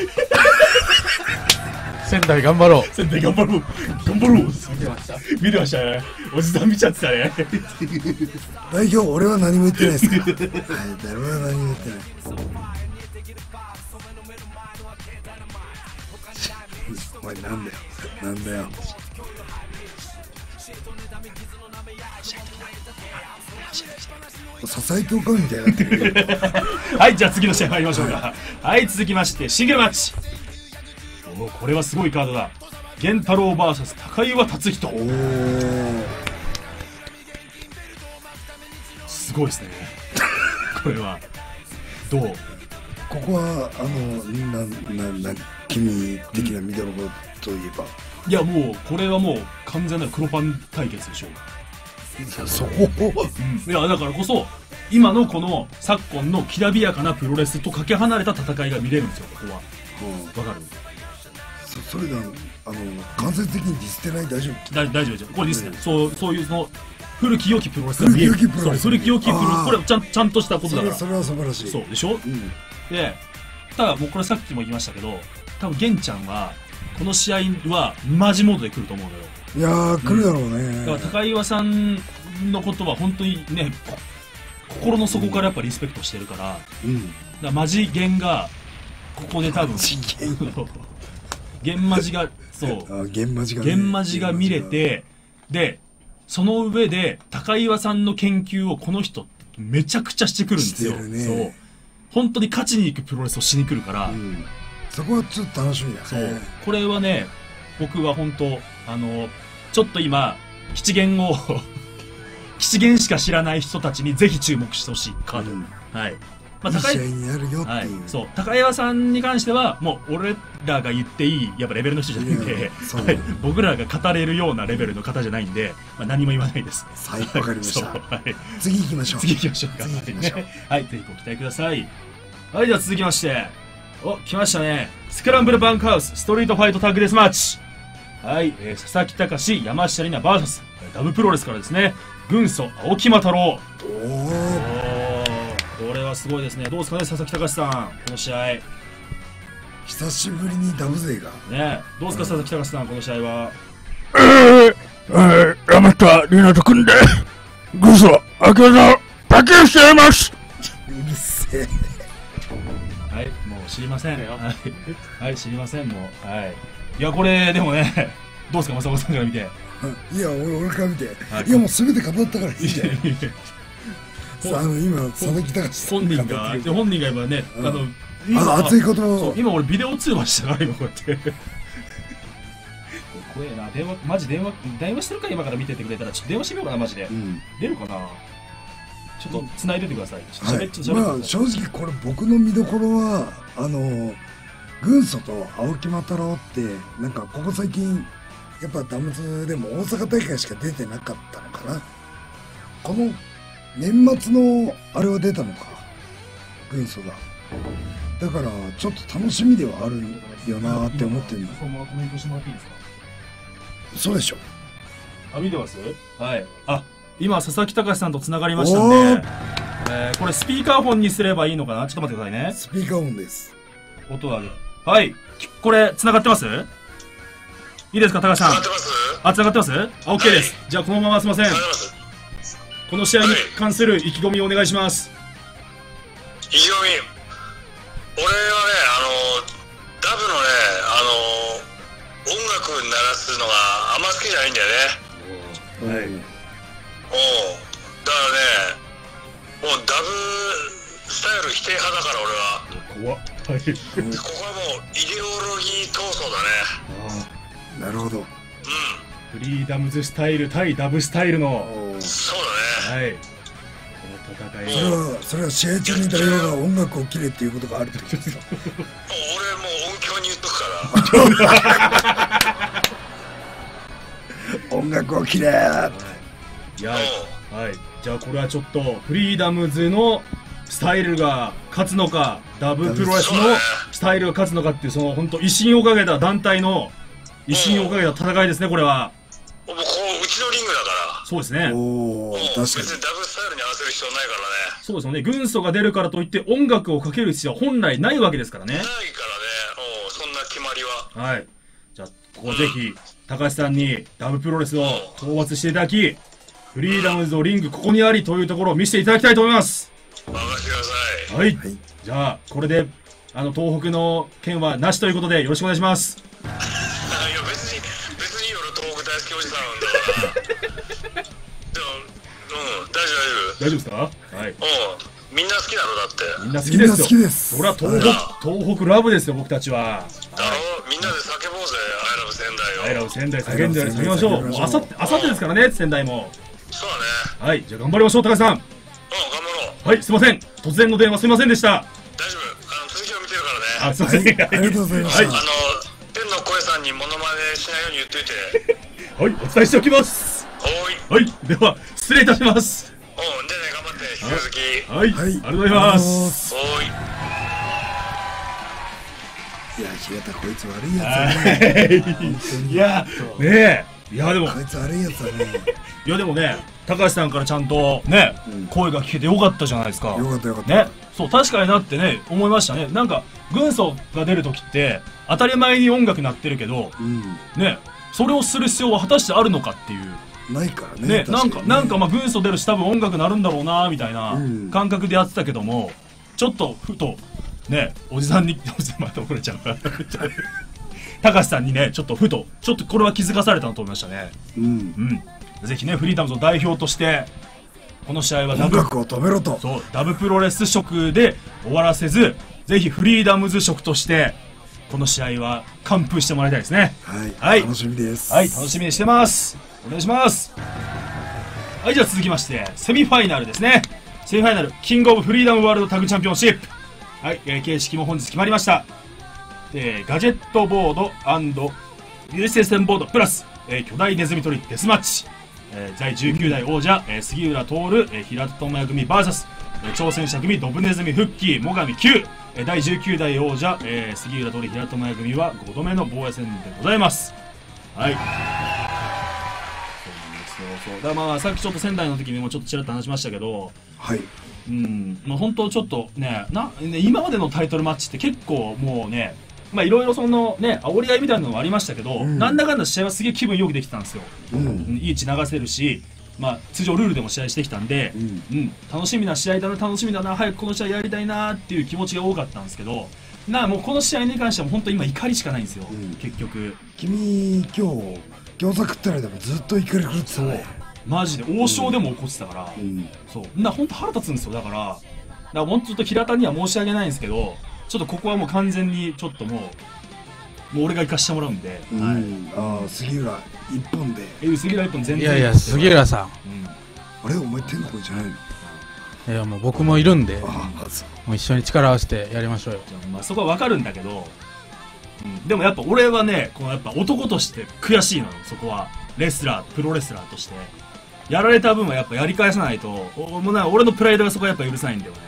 [SPEAKER 4] 仙台頑張ろう。
[SPEAKER 2] 仙台頑張ろう。頑張ろう。
[SPEAKER 4] 見てました。
[SPEAKER 2] 見てましたね。おじさん見ちゃってたね。
[SPEAKER 3] 代表俺は何も言ってないですから。はい、誰も何も言ってない。お前なんだよ。なんだよ。支えておかみたいになってる。
[SPEAKER 2] はい、じゃあ次の試合参りましょうか。はい、続きましてシングルマッチ。お、これはすごいカードだ。源太郎 VS 高岩達人。すごいですね。これはどう？
[SPEAKER 3] ここは君的な見どころといえば、
[SPEAKER 2] いやもうこれはもう完全なる黒パン対決でしょう。
[SPEAKER 3] そこ、
[SPEAKER 2] いやだからこそ今のこの昨今のきらびやかなプロレスとかけ離れた戦いが見れるんですよ。ここはわかる？
[SPEAKER 3] それが間接的にディスってない？大丈夫？
[SPEAKER 2] 大丈夫。これディスってそういうその古き良きプロレスが見える。古き良きプロレス、これちゃんとしたことだから。
[SPEAKER 3] それは素晴らしい。
[SPEAKER 2] そうでしょ。でただもうこれさっきも言いましたけど、多分玄ちゃんはこの試合はマジモードで来ると思うのよ。
[SPEAKER 3] いやー来るだろうね。
[SPEAKER 2] だから高岩さんのことは本当にね心の底からやっぱリスペクトしてるから、だからマジ玄がここで多分玄マジがそう
[SPEAKER 3] 玄マジが
[SPEAKER 2] 見れて、でその上で高岩さんの研究をこの人めちゃくちゃしてくるんですよ。そう本当に勝ちに行くプロレスをしに来るから、
[SPEAKER 3] そこはちょっと楽しみだね。
[SPEAKER 2] そうこれはね僕は本当ちょっと今吉源しか知らない人たちにぜひ注目してほしいカード。はい。
[SPEAKER 3] いい試合になるよっていう。
[SPEAKER 2] そう高岩さんに関してはもう俺らが言っていいやっぱレベルの人じゃないんで、僕らが語れるようなレベルの方じゃないんで、何も言わないです。
[SPEAKER 3] はい、わかりました。次行きましょう。
[SPEAKER 2] はい、ぜひご期待ください。はい、では続きまして来ましたね。スクランブルバンクハウスストリートファイトタッグデスマッチ。はい、佐々木隆山下里奈 VS ダブプロレスからですね、軍曹青木間太郎。これはすごいですね。どうですかね佐々木隆さん、この試合。
[SPEAKER 3] 久しぶりにダブ勢が
[SPEAKER 2] ね。どうですか、佐々木隆さん、この試合は。
[SPEAKER 1] 山田里奈と組んでグソ明けのパキしています。
[SPEAKER 3] うるせえ。
[SPEAKER 2] はい、もう知りません。はい、知りません、もう。はい。いや、これ、でもね、どうですか、正岡さんから見て。
[SPEAKER 3] いや、俺から見て、
[SPEAKER 2] はい、
[SPEAKER 3] いや、もうすべて語ったからいいじゃん。
[SPEAKER 2] 今、
[SPEAKER 3] 佐々木隆さん
[SPEAKER 2] 本人が今ね、
[SPEAKER 3] 熱い言葉を。
[SPEAKER 2] 今、俺、ビデオ通話したから、今、こうやって。怖えな、マジ電話してるか、今から見ててくれたら、ちょっと電話してみようかな、マジで。出るかな。ちょっと繋いでてください。
[SPEAKER 3] まあ正直これ僕の見どころは軍曹と青木又郎ってなんかここ最近やっぱダムズでも大阪大会しか出てなかったのかな。この年末のあれは出たのか、軍曹が。だからちょっと楽しみではあるよなって思ってるの。
[SPEAKER 2] そのままコメントしてもらっていいですか。
[SPEAKER 3] そうでしょ。
[SPEAKER 2] あ、見てます。はい。あ、今佐々木隆さんとつながりましたんで、これスピーカーフォンにすればいいのかな。ちょっと待ってくださいね。
[SPEAKER 3] スピーカーフォンです。
[SPEAKER 2] 音を上げる。はい、これつながってます。いいですか、高橋さん。つながってます。あ、 OK です。じゃあこのまますいません。この試合に関する意気込みをお願いします。
[SPEAKER 5] 意気込み、俺はね、ダブのね、音楽鳴らすのがあんま好きじゃないんだよね。
[SPEAKER 2] はい。
[SPEAKER 5] だからね、もうダブスタイル否定派だから俺は。
[SPEAKER 2] 怖っ。はい。
[SPEAKER 5] ここはもうイデオロギー闘争だね。
[SPEAKER 3] なるほど。
[SPEAKER 2] フリーダムズスタイル対ダブスタイルの。
[SPEAKER 5] そうだね。
[SPEAKER 2] はい。この戦い。
[SPEAKER 3] それは試合中に誰が音楽を切れっていうことがあるってことですか。
[SPEAKER 5] 俺もう音響に言っとくから。
[SPEAKER 3] 音楽を切れ。
[SPEAKER 2] いや、はい。じゃあこれはちょっとフリーダムズのスタイルが勝つのか、ダブプロレスのスタイルが勝つのかっていう、その本当威信をかけた団体の威信をかけた戦いですね、これは。
[SPEAKER 5] もうこううちのリングだから。
[SPEAKER 2] そうですね。
[SPEAKER 3] 確かに。
[SPEAKER 5] 別にダブスタイルに合わせる必要ないからね。
[SPEAKER 2] そうですよね。軍曹が出るからといって音楽をかける必要は本来ないわけですからね。
[SPEAKER 5] ないからね。そんな決まりは。
[SPEAKER 2] はい。じゃあここぜひ高橋さんにダブプロレスを討伐していただき、フリーダムズのリングここにありというところを見せていただきたいと思います。
[SPEAKER 5] 任せてください。
[SPEAKER 2] はい。じゃあこれで東北の件はなしということでよろしくお願いします。
[SPEAKER 5] いや別に俺東北大好きおじさんなんだから。でも
[SPEAKER 2] 大丈夫ですか。はい。
[SPEAKER 5] みんな好きだろ。だって
[SPEAKER 2] みんな好きですよ。
[SPEAKER 3] 好きです。
[SPEAKER 2] それは東北ラブですよ、僕たちは。
[SPEAKER 5] だろ。みんなで叫ぼうぜ。アイラブ仙台を。
[SPEAKER 2] アイラブ仙台叫んで叫びましょう。もうあさってですからね、仙台も。
[SPEAKER 5] そうだね。
[SPEAKER 2] はい、じゃあ頑張りましょう、高橋さん。
[SPEAKER 5] 頑張ろう。
[SPEAKER 2] はい、すいません。突然の電話すいませんでした。
[SPEAKER 5] 大丈夫。続きを見てるからね。
[SPEAKER 2] あ、すいません。
[SPEAKER 3] ありがとうございました。
[SPEAKER 5] 天の声さんにモノマネしないように言っといて。
[SPEAKER 2] はい、お伝えしておきます。はい、では失礼いたします。
[SPEAKER 5] じゃあね、頑張って引き続き。
[SPEAKER 2] はい、ありがとうございます。
[SPEAKER 3] いや、平田こいつ悪いやつだね。
[SPEAKER 2] いや、ねえ、いやでも
[SPEAKER 3] こいつ悪いやつだね。
[SPEAKER 2] いやでもね、高橋さんからちゃんとね、声が聞けてよかったじゃないですか。
[SPEAKER 3] よかったよかった。
[SPEAKER 2] ね、そう確かになってね思いましたね。なんか軍曹が出る時って当たり前に音楽鳴ってるけど、ね、それをする必要は果たしてあるのかっていう。
[SPEAKER 3] ないからね。
[SPEAKER 2] なんかまあ軍曹出るし多分音楽鳴るんだろうなみたいな感覚でやってたけども、ちょっとふとね、おじさんにまた怒れちゃう高橋さんにね、ちょっとこれは気づかされたと思いましたね。ぜひね、フリーダムズの代表としてこの試合は
[SPEAKER 3] 音楽を止めろと。
[SPEAKER 2] そう、ダブプロレス色で終わらせず、ぜひフリーダムズ色としてこの試合は完封してもらいたいですね。
[SPEAKER 3] はい、楽しみです。
[SPEAKER 2] はい、楽しみにしてます。お願いします。はい、じゃあ続きましてセミファイナルですね。セミファイナルキングオブフリーダムワールドタグチャンピオンシップ。はい、形式も本日決まりました。ガジェットボード&優先戦ボードプラス、巨大ネズミ捕りデスマッチ、第19代王者、杉浦徹、平田智也組 VS、挑戦者組ドブネズミフッキー最上 Q、第19代王者、杉浦徹平田智也組は5度目の防衛戦でございます。はい、そうなんですよ。そうだからまあさっきちょっと仙台の時にもちょっとちらっと話しましたけど、
[SPEAKER 3] はい、
[SPEAKER 2] もう本当ちょっとね、今までのタイトルマッチって結構もうね、 まあいろいろそのね煽り合いみたいなのもありましたけど、
[SPEAKER 3] うん
[SPEAKER 2] なんだかんだ試合はすげえ気分よくできてたんですよ。
[SPEAKER 3] うん
[SPEAKER 2] いい血流せるし、まあ通常ルールでも試合してきたんで、楽しみな試合だな、楽しみだな、早くこの試合やりたいなっていう気持ちが多かったんですけど、もうこの試合に関しては本当今怒りしかないんですよ、結局。
[SPEAKER 3] 君今日餃子食ってる間もずっと怒り狂ってたね。
[SPEAKER 2] マジで王将でも怒ってたから、そう本当腹立つんですよ。だから本当ちょっと平田には申し訳ないんですけど、ちょっとここはもう完全にちょっともう俺が行かしてもらうんで、
[SPEAKER 3] ああ杉浦一本で。
[SPEAKER 2] 杉浦一本全然。
[SPEAKER 6] いやいや、杉浦さ
[SPEAKER 3] あれお前天の声じゃないの？
[SPEAKER 6] ん、いやもう僕もいるんで、
[SPEAKER 3] ああそう。
[SPEAKER 6] もう一緒に力を合わせてやりましょうよ。
[SPEAKER 2] まあそこはわかるんだけど、でもやっぱ俺はね、このやっぱ男として悔しいのよ。そこはレスラー、プロレスラーとしてやられた分はやっぱやり返さないと、もう俺のプライドがそこはやっぱ許さないんだよね。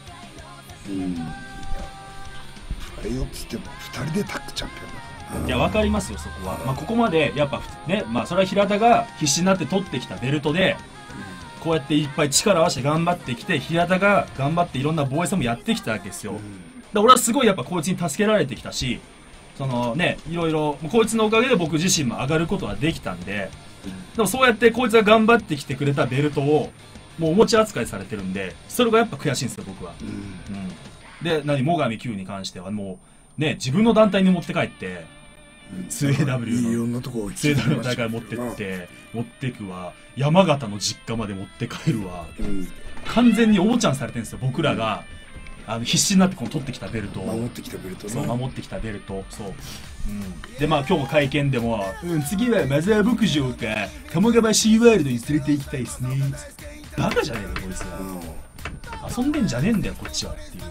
[SPEAKER 3] あれよっつっても2人でタッグチャンピオンだ。
[SPEAKER 2] いや分かりますよ、そこは。まあここまでやっぱね、まあそれは平田が必死になって取ってきたベルトで、こうやっていっぱい力を合わせて頑張ってきて、平田が頑張っていろんな防衛戦もやってきたわけですよ。で俺はすごいやっぱこいつに助けられてきたし、そのね、いろいろこいつのおかげで僕自身も上がることができたんで、でもそうやってこいつが頑張ってきてくれたベルトをもうお持ち扱いされてるんで、それがやっぱ悔しいんですよ、僕は。で最上Qに関してはもうね、自分の団体に持って帰って、2AW
[SPEAKER 3] いろんなとこ
[SPEAKER 2] の大会持ってって持ってくわ、山形の実家まで持って帰るわ、完全におもちゃんされてるんですよ、僕らが必死になってこの取ってきたベルトを
[SPEAKER 3] 守ってきたベルトね。
[SPEAKER 2] そう守ってきたベルト、そう、でまあ今日会見でも、次はマザー牧場か鴨川シーワールドに連れて行きたいですね。バカじゃねえかこいつら、遊んでんじゃねえんだよこっちはっていう、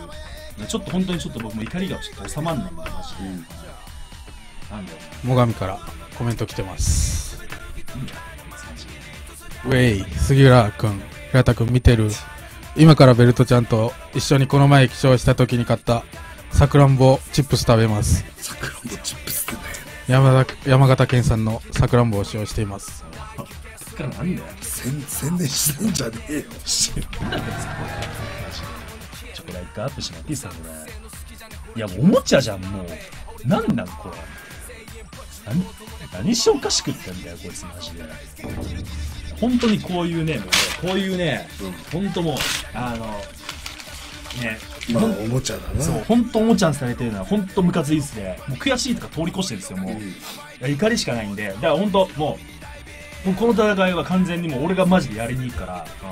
[SPEAKER 2] ちょっと本当にちょっと僕も怒りがちょっと収まんないんだよマジで。なんだよ
[SPEAKER 6] 最上からコメント来てます。ウェイ、杉浦君、平田君見てる？今からベルトちゃんと一緒にこの前起床した時に買ったさくらんぼチップス食べます。
[SPEAKER 3] さくらんぼチップスってね、
[SPEAKER 6] 山形県産のさくらんぼを使用しています。
[SPEAKER 2] だからなんだよ
[SPEAKER 3] 宣伝してんじゃねえよ。
[SPEAKER 2] チョコライトアップしまっていいさこれ。いやもうおもちゃじゃん、もうなんなんこれ。何しおかしくってんだよこいつマジで。本当にこういうね、もうねこういうね、本当もうね、
[SPEAKER 3] まあおもちゃだな。
[SPEAKER 2] そう本当おもちゃにされてるのは本当ムカついですね。もう悔しいとか通り越してるんですよ。もう、いや怒りしかないんで、だから本当もうこの戦いは完全にもう俺がマジでやりに行くから、ちょ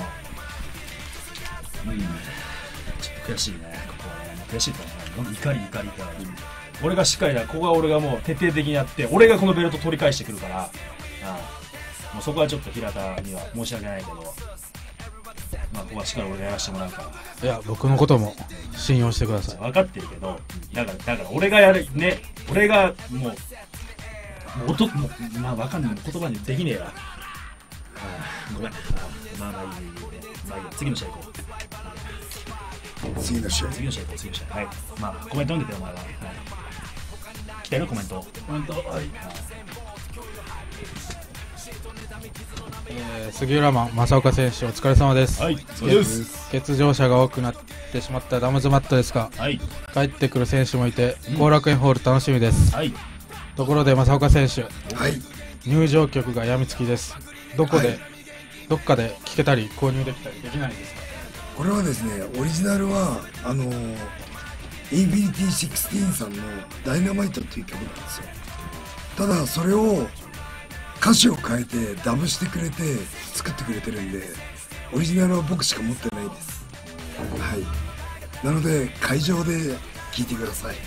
[SPEAKER 2] っと悔しいね、ここはね。悔しいと思う。怒りから、俺がしっかりだ、ここは俺がもう徹底的にやって、俺がこのベルト取り返してくるから、もうそこはちょっと平田には申し訳ないけど、まあここはしっかり俺がやらせてもらうから。
[SPEAKER 6] いや僕のことも信用してください。
[SPEAKER 2] 分かってるけど、だから俺がやるね、俺がもうまあ分かんない、言葉にできねえわ。ごめん。まあいいや、次の試合行こう。
[SPEAKER 3] 次の試合。
[SPEAKER 2] はい。まあコメント読んでてお前は。はい。来てるコメント。はい。
[SPEAKER 6] 杉浦マン正岡選手お疲れ様です。
[SPEAKER 2] はい、そうです。
[SPEAKER 6] 欠場者が多くなってしまったダムズマットですが、
[SPEAKER 2] はい、
[SPEAKER 6] 帰ってくる選手もいて後楽園ホール楽しみです。
[SPEAKER 2] はい。
[SPEAKER 6] ところで正岡選手、
[SPEAKER 3] はい、
[SPEAKER 6] 入場曲がやみつきです。どっかで聴けたり購入できたりできないですか？
[SPEAKER 3] これはですね、オリジナルはインフィニティ16さんのダイナマイトっていう曲なんですよ。ただそれを歌詞を変えてダブしてくれて作ってくれてるんで、オリジナルは僕しか持ってないです。はい、なので会場で聴いてください。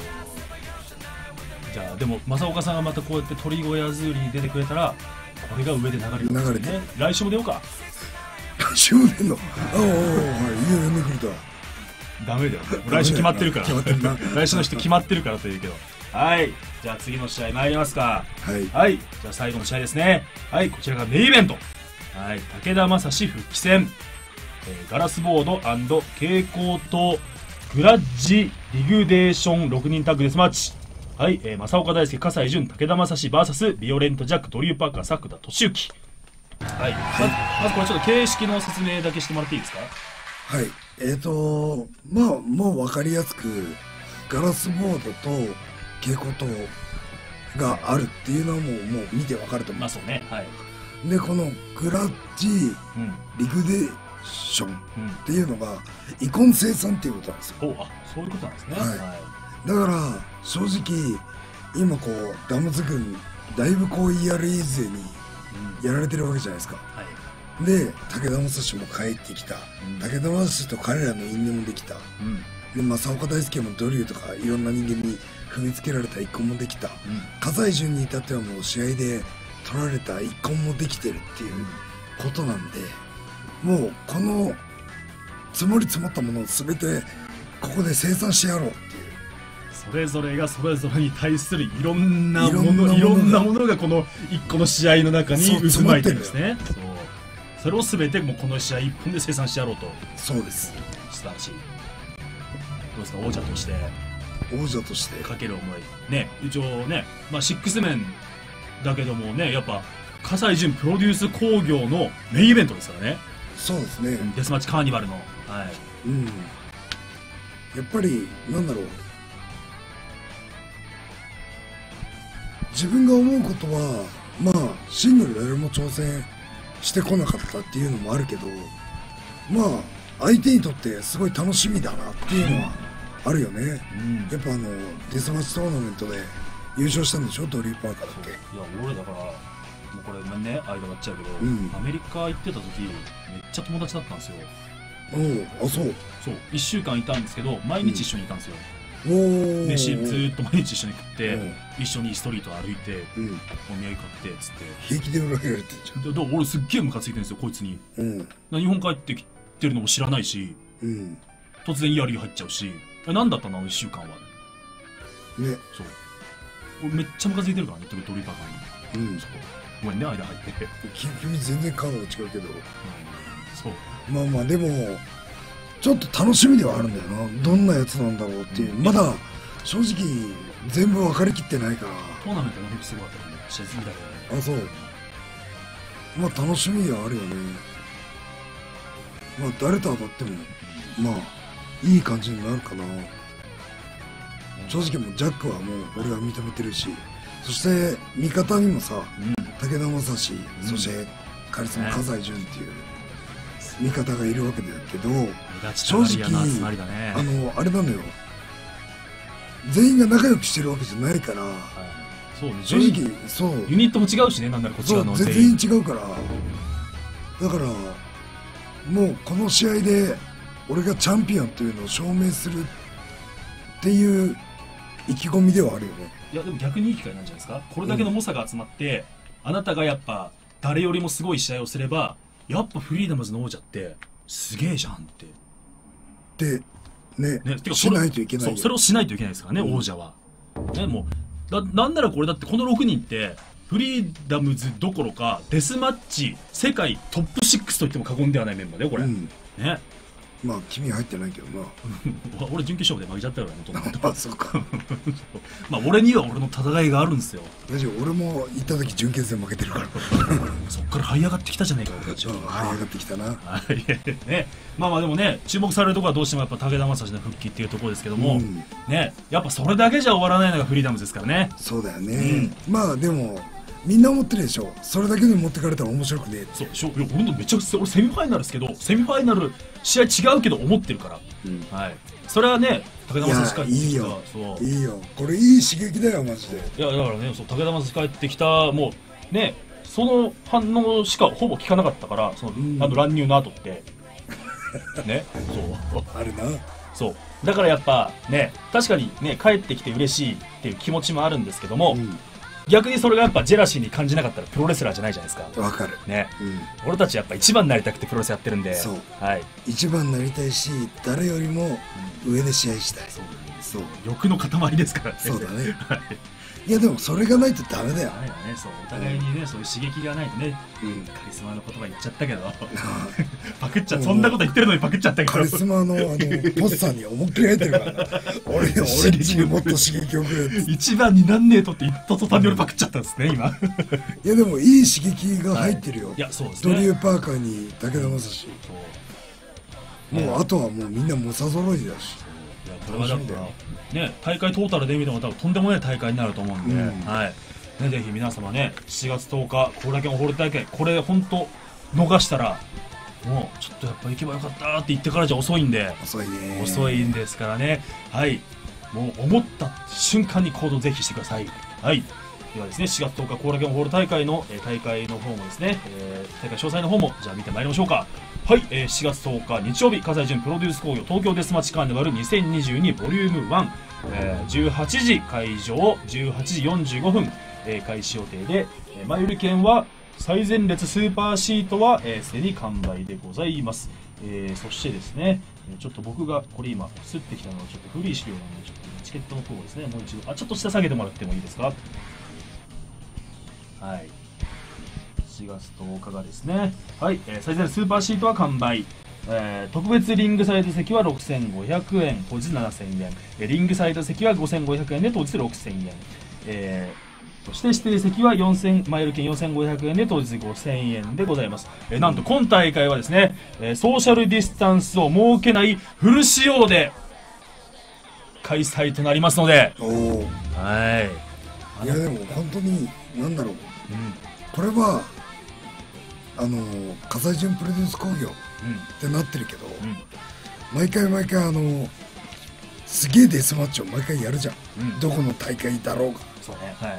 [SPEAKER 2] じゃあでも正岡さんがまたこうやって鳥越アズーリに出てくれたら、これが上で流れるんですよね。来週も出ようか。
[SPEAKER 3] 来週も出んの？ああ、はい、いいよ、呼んでくれた。
[SPEAKER 2] ダメだよ、来週決まってるから。
[SPEAKER 3] 決まってるな。
[SPEAKER 2] 来週の人決まってるからというけど。はい、じゃあ次の試合参りますか。はい、じゃあ最後の試合ですね。はい、こちらがメインイベント。はい、武田正史復帰戦、ガラスボード&蛍光灯グラッジリグデーション6人タッグデスマッチ。はい、正岡大輔、葛西潤、武田正史 VS ビオレントジャック、ドリューパーカー、作田俊之。はい、まずこれちょっと形式の説明だけしてもらっていいですか？
[SPEAKER 3] はい、まあもう分かりやすくガラスボードと傾向とがあるっていうのはもう見てわかると思う。
[SPEAKER 2] まあそうね、はい。
[SPEAKER 3] でこのクラッチ
[SPEAKER 2] うん
[SPEAKER 3] リグデーションっていうのが遺恨生産っていうことなんですよ。
[SPEAKER 2] お、あ、そういうことなんですね。
[SPEAKER 3] はいだから正直今こうダムズ軍だいぶこう ERE 勢にやられてるわけじゃないですか。
[SPEAKER 2] はい。
[SPEAKER 3] で武田正史も帰ってきた、武田正史と彼らの因縁もできた、で正岡大輔もドリューとかいろんな人間に踏みつけられた一婚もできた、葛西潤に至ってはもう試合で取られた一婚もできてるっていうことなんで、もうこの積もり積もったものを全てここで生産してやろうっていう。
[SPEAKER 2] それぞれがそれぞれに対するいろんなも
[SPEAKER 3] いろんなものが
[SPEAKER 2] の、いろんなものがこの一個の試合の中に
[SPEAKER 3] そう
[SPEAKER 2] 渦巻いてるんですね。そう。それを全てもうこの試合一本で生産してやろうと。
[SPEAKER 3] そうです。
[SPEAKER 2] 素晴らしい。どうですか、王者として
[SPEAKER 3] 王者として
[SPEAKER 2] かける思い。ね、一応ね、まあシックスメンだけどもね、やっぱ葛西潤プロデュース工業のメインイベントですからね。
[SPEAKER 3] そうですね。
[SPEAKER 2] デスマッチカーニバルの。はい。
[SPEAKER 3] やっぱりなんだろう、自分が思うことはまあシングル誰も挑戦してこなかったっていうのもあるけど、まあ相手にとってすごい楽しみだなっていうのはあるよね。やっぱデスマッチトーナメントで優勝したんでしょ、ドリーパーカーだっけ。
[SPEAKER 2] いや俺だからもうこれね間割っちゃうけど、アメリカ行ってた時めっちゃ友達だったんですよ。
[SPEAKER 3] おお、あ、そう。
[SPEAKER 2] そう1週間いたんですけど毎日一緒にいたんですよ。
[SPEAKER 3] おお。
[SPEAKER 2] 飯ずーっと毎日一緒に食って一緒にストリート歩いてお土産買ってっつって
[SPEAKER 3] 平気で裏切られてるじ
[SPEAKER 2] だから俺すっげえムカついてるんですよこいつに。日本帰ってきてるのも知らないし、突然イヤリー入っちゃうし、何だったのあの1週間はね。そう俺めっちゃムカついてるからね、ドリーパーカーに。そうごめんね間入って
[SPEAKER 3] 君全然カードが違うけど、
[SPEAKER 2] そう
[SPEAKER 3] まあまあでもちょっと楽しみではあるんだよな、どんなやつなんだろうっていう。まだ正直全部分かりきってないから。
[SPEAKER 2] トーナメントの時すごかったよね、試合見たけどね。
[SPEAKER 3] あ、そう。まあ楽しみではあるよね。まあ誰と当たってもまあいい感じになるかな。正直もうジャックはもう俺は認めてるし、そして味方にもさ、武田正史、そしてカリスマ葛西潤っていう味方がいるわけだけど、正直あれなのよ、全員が仲良くしてるわけじゃないから、
[SPEAKER 2] そうね、
[SPEAKER 3] 正直そう
[SPEAKER 2] ユニットも違うしね、なんならこっち側の
[SPEAKER 3] 全員違うから、だからもうこの試合で俺がチャンピオンっていうのを証明するっていう意気込みではあるよね。
[SPEAKER 2] いやでも逆にいい機会なんじゃないですか。これだけの猛者が集まって、あなたがやっぱ誰よりもすごい試合をすればやっぱフリーダムズの王者ってすげえじゃんって
[SPEAKER 3] でね
[SPEAKER 2] てか
[SPEAKER 3] しないといけないよ。
[SPEAKER 2] それをしないといけないですからね、王者はね。もうなんならこれだってこの6人ってフリーダムズどころかデスマッチ世界トップ6と言っても過言ではないメンバーだよこれ、ね。
[SPEAKER 3] まあ君入ってないけどな
[SPEAKER 2] 俺準決勝で負けちゃったからね
[SPEAKER 3] あ、そうか
[SPEAKER 2] まあ俺には俺の戦いがあるんですよ。
[SPEAKER 3] 大丈夫、俺も行った時準決で負けてるから
[SPEAKER 2] そっから這い上が這い上がってきたじゃねえか俺たちは。
[SPEAKER 3] 這い上がってきたな
[SPEAKER 2] ね。まあまあでもね、注目されるところはどうしてもやっぱ武田正史の復帰っていうところですけども、ね、やっぱそれだけじゃ終わらないのがフリーダムズですからね。
[SPEAKER 3] そうだよね、まあでもみんな思ってるでしょ、それだけで持ってかれたら面白くねえって。
[SPEAKER 2] そういや俺のめちゃくちゃ俺セミファイナルですけど、セミファイナル試合違うけど思ってるから、はい、それはね武田正史帰ってきた。
[SPEAKER 3] いいよいいよ、これいい刺激だよマジで。
[SPEAKER 2] いやだからね、そう武田正史帰ってきた、もうねその反応しかほぼ聞かなかったから、その乱入の後ってね、そう
[SPEAKER 3] あるな。
[SPEAKER 2] そうだからやっぱね、確かにね帰ってきて嬉しいっていう気持ちもあるんですけども、逆にそれがやっぱジェラシーに感じなかったらプロレスラーじゃないじゃないですか。
[SPEAKER 3] わかる
[SPEAKER 2] ね、俺たちやっぱ一番になりたくてプロレスやってるんで、
[SPEAKER 3] そう、
[SPEAKER 2] はい、
[SPEAKER 3] 一番になりたいし誰よりも上で試合したい。そう
[SPEAKER 2] 欲の塊ですからね。
[SPEAKER 3] そうだねいやでもそれがないとダメだよ。
[SPEAKER 2] ダメだね、そうお互いにね、そういう刺激がないとね、カリスマの言葉言っちゃったけどパクっちゃそんなこと言ってるのにパクっちゃったけど、
[SPEAKER 3] カリスマのポスターに思いっきり入ってるからな俺にもっと刺激をくれって
[SPEAKER 2] 一番になんねえとって言った途端に俺パクっちゃったんですね今
[SPEAKER 3] いやでもいい刺激が入ってるよ、
[SPEAKER 2] いやそうですね、
[SPEAKER 3] ドリュー・パーカーに武田正史、もうあとはもうみんな猛者揃いだし、
[SPEAKER 2] いやこれはだからね、大会トータルで見ても多分とんでもない大会になると思うんで、はいね、ぜひ皆様ね、7月10日後楽園ホール大会、これ本当逃したらもうちょっとやっぱ行けばよかったって言ってからじゃ遅いんで、
[SPEAKER 3] 遅いね。
[SPEAKER 2] 遅いんですからね。はい、もう思った瞬間に行動ぜひしてください。はい、ではですね、4月10日後楽園ホール大会の、大会の方もですね、大会詳細の方もじゃあ見てまいりましょうか。はい、4月10日日曜日、葛西潤プロデュース工業東京デスマッチカーニバル2022ボリューム1、18時会場、18時45分、開始予定で、前売り券は最前列スーパーシートはすでに完売でございます。そしてですね、ちょっと僕がこれ今吸ってきたのはちょっと古い資料なんで、ちょっとチケットの方をですね、もう一度ちょっと下げてもらってもいいですか。はい、4月10日がですね、はい、最前列スーパーシートは完売、特別リングサイド席は6500円、当日7000円、リングサイド席は5500円で当日6000円、そして指定席は前売り券4500円で当日5000円でございます。なんと今大会はですね、ソーシャルディスタンスを設けないフル仕様で開催となりますので、はい、
[SPEAKER 3] いやでも本当になんだろう、これは葛西潤プロデュース工業ってなってるけど、毎回すげえデスマッチを毎回やるじゃん、どこの大会だろうが。
[SPEAKER 2] そうね、はい、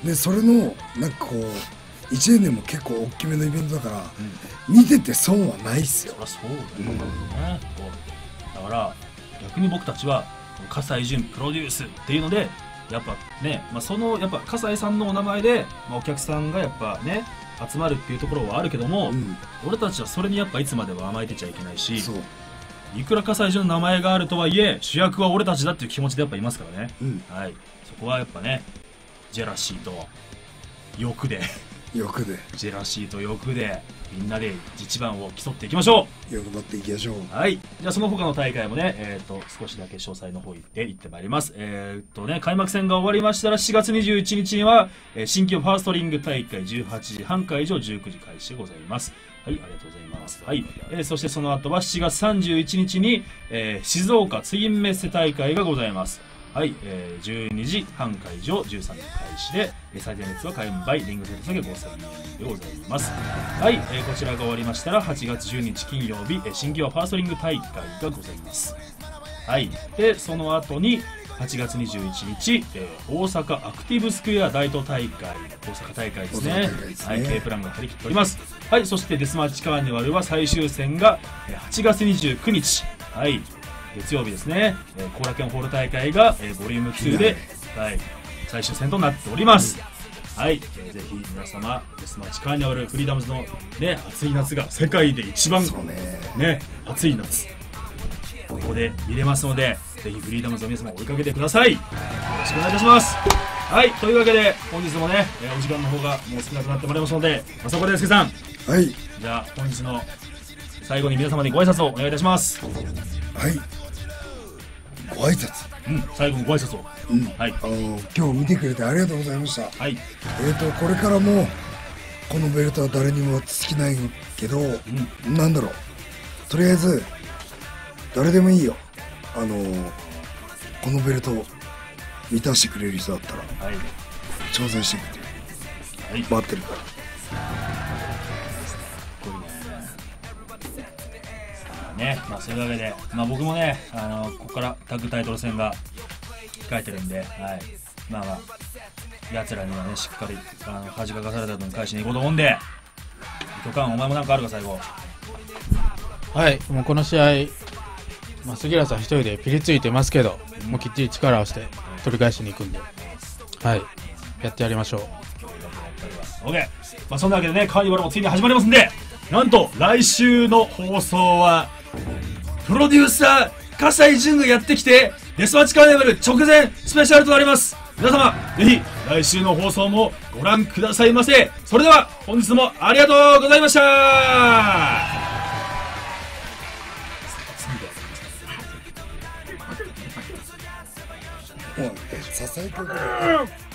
[SPEAKER 3] でそれのなんかこう1年でも結構大きめのイベントだから、見てて損はないっすよ。
[SPEAKER 2] そうだよね、だから逆に僕たちは葛西潤プロデュースっていうのでやっぱね、そのやっぱ葛西さんのお名前で、お客さんがやっぱね集まるっていうところはあるけども、俺たちはそれにやっぱいつまでも甘えてちゃいけないし、いくら葛西潤の名前があるとはいえ主役は俺たちだっていう気持ちでやっぱいますからね、はい、そこはやっぱねジェラシーと欲でジェラシーと欲でみんなで一番を競っていきましょう。
[SPEAKER 3] 欲張っていきましょう。
[SPEAKER 2] はい、じゃあその他の大会もね、少しだけ詳細の方行ってまいります。開幕戦が終わりましたら4月21日には、新規ファーストリング大会18時半会場19時開始でございます。はい、ありがとうございます。はい、そしてその後は7月31日に、静岡ツインメッセ大会がございます。はい、12時半会場13時開始で、最前列は完売、リングセット下げ5000円でございます。はい、こちらが終わりましたら8月10日金曜日、新規はファーストリング大会がございます。はい、でその後に8月21日、大阪アクティブスクエア大東大会、大阪大会ですね。はい、K プランが張り切っております。はい、そしてデスマッチカーニバルは最終戦が8月29日、はい、月曜日ですね、後楽園ホール大会が、ボリューム2で、はい、最終戦となっております。はい、ぜひ皆様デスマッチカーニバルフリーダムズのね暑い夏が世界で一番ね暑い夏ここで見れますので、ぜひフリーダムズの皆様追いかけてください。よろしくお願いいたします。はい、というわけで本日もね、お時間の方がもう少なくなってまいりますので、そこで介さん、
[SPEAKER 3] はい、
[SPEAKER 2] じゃあ本日の最後に皆様にご挨拶をお願いいたします。
[SPEAKER 3] はい、ご挨拶、
[SPEAKER 2] 最後のご挨拶を、はい、
[SPEAKER 3] 今日見てくれてありがとうございました。
[SPEAKER 2] はい、
[SPEAKER 3] これからもこのベルトは誰にも尽きないけど、なんだろう、とりあえず誰でもいいよ、このベルトを満たしてくれる人だったら、挑戦してくれ、待ってるから。
[SPEAKER 2] ね、そういうわけで、僕もね、ここからタッグタイトル戦が控えてるんで、はい、奴らにはね、しっかり恥かかされた分返しに行こうと思うんで、伊藤寛、お前もなんかあるか、最後。
[SPEAKER 6] はい、もうこの試合、杉浦さん一人でピリついてますけど、もうきっちり力を合わせて取り返しに行くんで、はい、やってやりましょう。
[SPEAKER 2] OK、そんなわけでね、カーニバルもついに始まりますんで、なんと来週の放送はプロデューサー葛西潤がやってきてデスマッチカーニバル直前スペシャルとなります。皆様ぜひ来週の放送もご覧くださいませ。それでは本日もありがとうございました。
[SPEAKER 3] 支えてくれ。